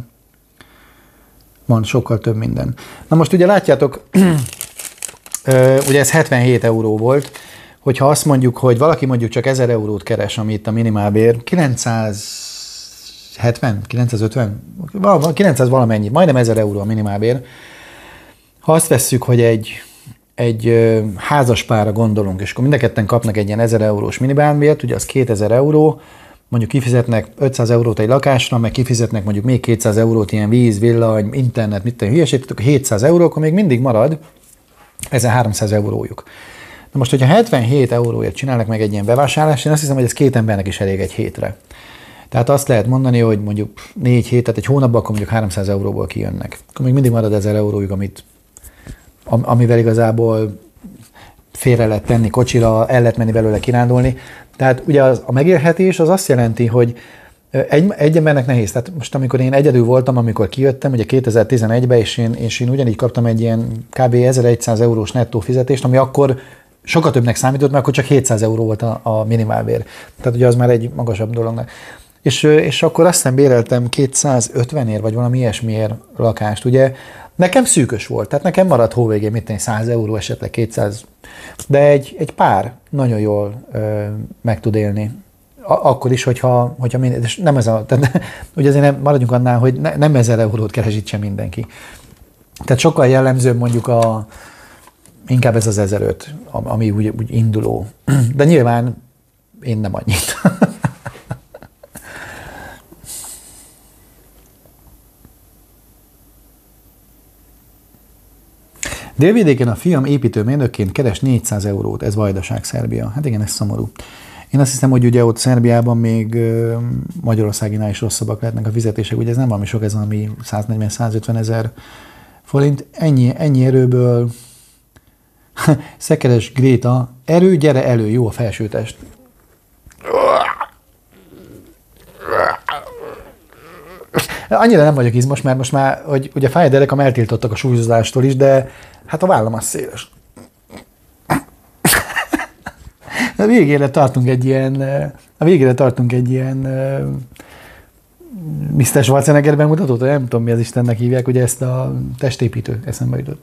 [SPEAKER 1] van sokkal több minden. Na most ugye látjátok, ugye ez hetvenhét euró volt, hogyha azt mondjuk, hogy valaki mondjuk csak ezer eurót keres, ami itt a minimálbér, kilencszázhetven, kilencszázötven, kilencszáz valamennyi, majdnem ezer euró a minimálbér. Ha azt vesszük, hogy egy egy házaspárra gondolunk, és akkor mind a ketten kapnak egy ilyen ezer eurós minimálbért, ugye az kétezer euró, mondjuk kifizetnek ötszáz eurót egy lakásra, meg kifizetnek mondjuk még kétszáz eurót ilyen víz, villany, internet, mit tenni, hülyeség, akkor hétszáz euró, akkor még mindig marad ezerháromszáz eurójuk. Na most, hogyha hetvenhét euróért csinálnak meg egy ilyen bevásárlást, én azt hiszem, hogy ez két embernek is elég egy hétre. Tehát azt lehet mondani, hogy mondjuk négy hét, tehát egy hónapban akkor mondjuk háromszáz euróból kijönnek. Akkor még mindig marad ezer eurójuk, amit amivel igazából félre lehet tenni kocsira, el lehet menni belőle kirándulni. Tehát ugye az, a megélhetés az azt jelenti, hogy egy, egy embernek nehéz. Tehát most amikor én egyedül voltam, amikor kijöttem, ugye kétezer-tizenegyben, és én, és én ugyanígy kaptam egy ilyen kb. ezerszáz eurós nettó fizetést, ami akkor sokkal többnek számított, mert akkor csak hétszáz euró volt a, a minimálbér. Tehát ugye az már egy magasabb dolognak. És, és akkor azt hiszem béreltem kétszázötvenért, vagy valami ilyesmiért lakást, ugye. Nekem szűkös volt, tehát nekem maradt hóvégén mit tenni, száz euró, esetleg kétszáz, de egy, egy pár nagyon jól ö, meg tud élni. A, akkor is, hogyha, hogyha minden, és nem ez a, tehát, ugye azért nem, maradjunk annál, hogy ne, nem ezer eurót keresítse mindenki. Tehát sokkal jellemzőbb mondjuk a, inkább ez az ezeröt, ami úgy, úgy induló. De nyilván én nem annyit. Délvidéken a fiam építőmérnökként keres négyszáz eurót, ez Vajdaság, Szerbia. Hát igen, ez szomorú. Én azt hiszem, hogy ugye ott Szerbiában még Magyarországinál is rosszabbak lehetnek a fizetések, ugye ez nem valami sok, ez valami száznegyven-százötven ezer forint. Ennyi, ennyi erőből Szekeres Gréta, erő, gyere elő, jó a felsőtest. Annyira nem vagyok izmos, mert most már, hogy ugye fáj a derekam, eltiltottak a súlyozástól is, de hát a vállam az széles. A végére tartunk egy ilyen, a végére tartunk egy ilyen miszter Schwarzenegger bemutatót, nem tudom, mi az Istennek hívják, ugye ezt a testépítő eszembe jutott.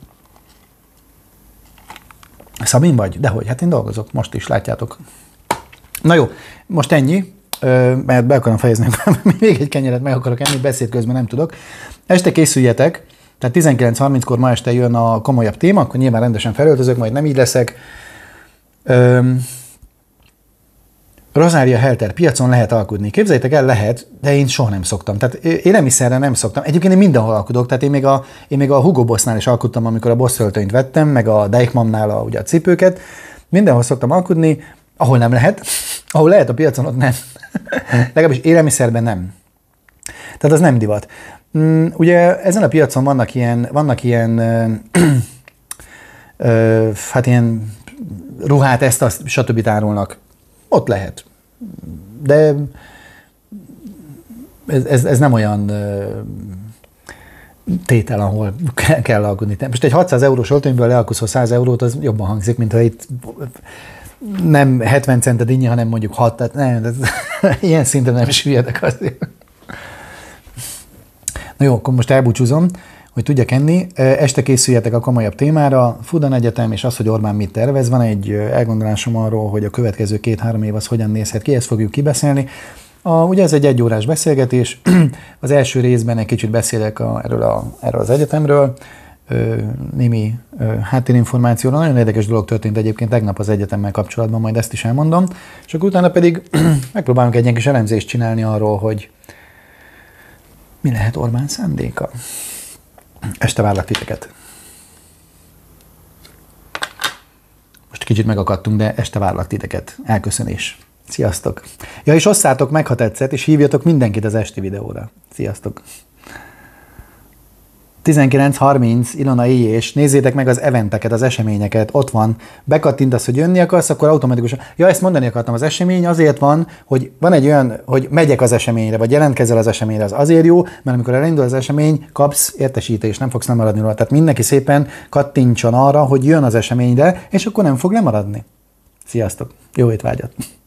[SPEAKER 1] Szabin vagy? Dehogy, hát én dolgozok, most is, látjátok. Na jó, most ennyi, mert be akarom fejezni, még egy kenyeret meg akarok enni, beszéd közben nem tudok. Este készüljetek, tehát tizenkilenc harminckor ma este jön a komolyabb téma, akkor nyilván rendesen felöltözök, majd nem így leszek. Öm, Rozária Helter, piacon lehet alkudni. Képzeljétek el, lehet, de én soha nem szoktam. Tehát élelmiszerre nem szoktam. Egyébként én mindenhol alkudok, tehát én még a, én még a Hugo Bossnál is alkudtam, amikor a Boss öltönyt vettem, meg a Deichmannál a, ugye a cipőket. Mindenhol szoktam alkudni, ahol nem lehet. Ahol lehet a piacon, ott nem. Legalábbis élelmiszerben nem. Tehát az nem divat. Ugye ezen a piacon vannak ilyen, vannak ilyen, hát ilyen ruhát, ezt, azt, stb. Árulnak. Ott lehet. De ez, ez, ez nem olyan tétel, ahol kell alkudni. Most egy hatszáz eurós öltönyből lealkuszol száz eurót, az jobban hangzik, mint ha itt nem hetven centet innyi, hanem mondjuk hat, tehát nem, ez, ilyen szinten nem süllyedek azért. Na jó, akkor most elbúcsúzom, hogy tudjak enni. Este készüljetek a komolyabb témára. Fudan Egyetem és az, hogy Orbán mit tervez. Van egy elgondolásom arról, hogy a következő két-három év az hogyan nézhet ki, ezt fogjuk kibeszélni. A, ugye ez egy egyórás beszélgetés. Az első részben egy kicsit beszélek a, erről, a, erről az egyetemről. Némi háttérinformációra. Nagyon érdekes dolog történt egyébként tegnap az egyetemmel kapcsolatban, majd ezt is elmondom. És akkor utána pedig megpróbálunk egy ilyen kis elemzést csinálni arról, hogy mi lehet Orbán szándéka. Este várlak titeket. Most kicsit megakadtunk, de este várlak titeket. Elköszönés. Sziasztok. Ja, és osszátok meg, ha tetszett, és hívjatok mindenkit az esti videóra. Sziasztok. tizenkilenc harminc, Ilona és nézzétek meg az eventeket, az eseményeket, ott van. Bekattintasz, hogy jönni akarsz, akkor automatikusan. Ja, ezt mondani akartam, az esemény azért van, hogy van egy olyan, hogy megyek az eseményre, vagy jelentkezel az eseményre, az azért jó, mert amikor elindul az esemény, kapsz értesítést, nem fogsz lemaradni róla. Tehát mindenki szépen kattintson arra, hogy jön az eseményre, és akkor nem fog lemaradni. Sziasztok, jó étvágyat!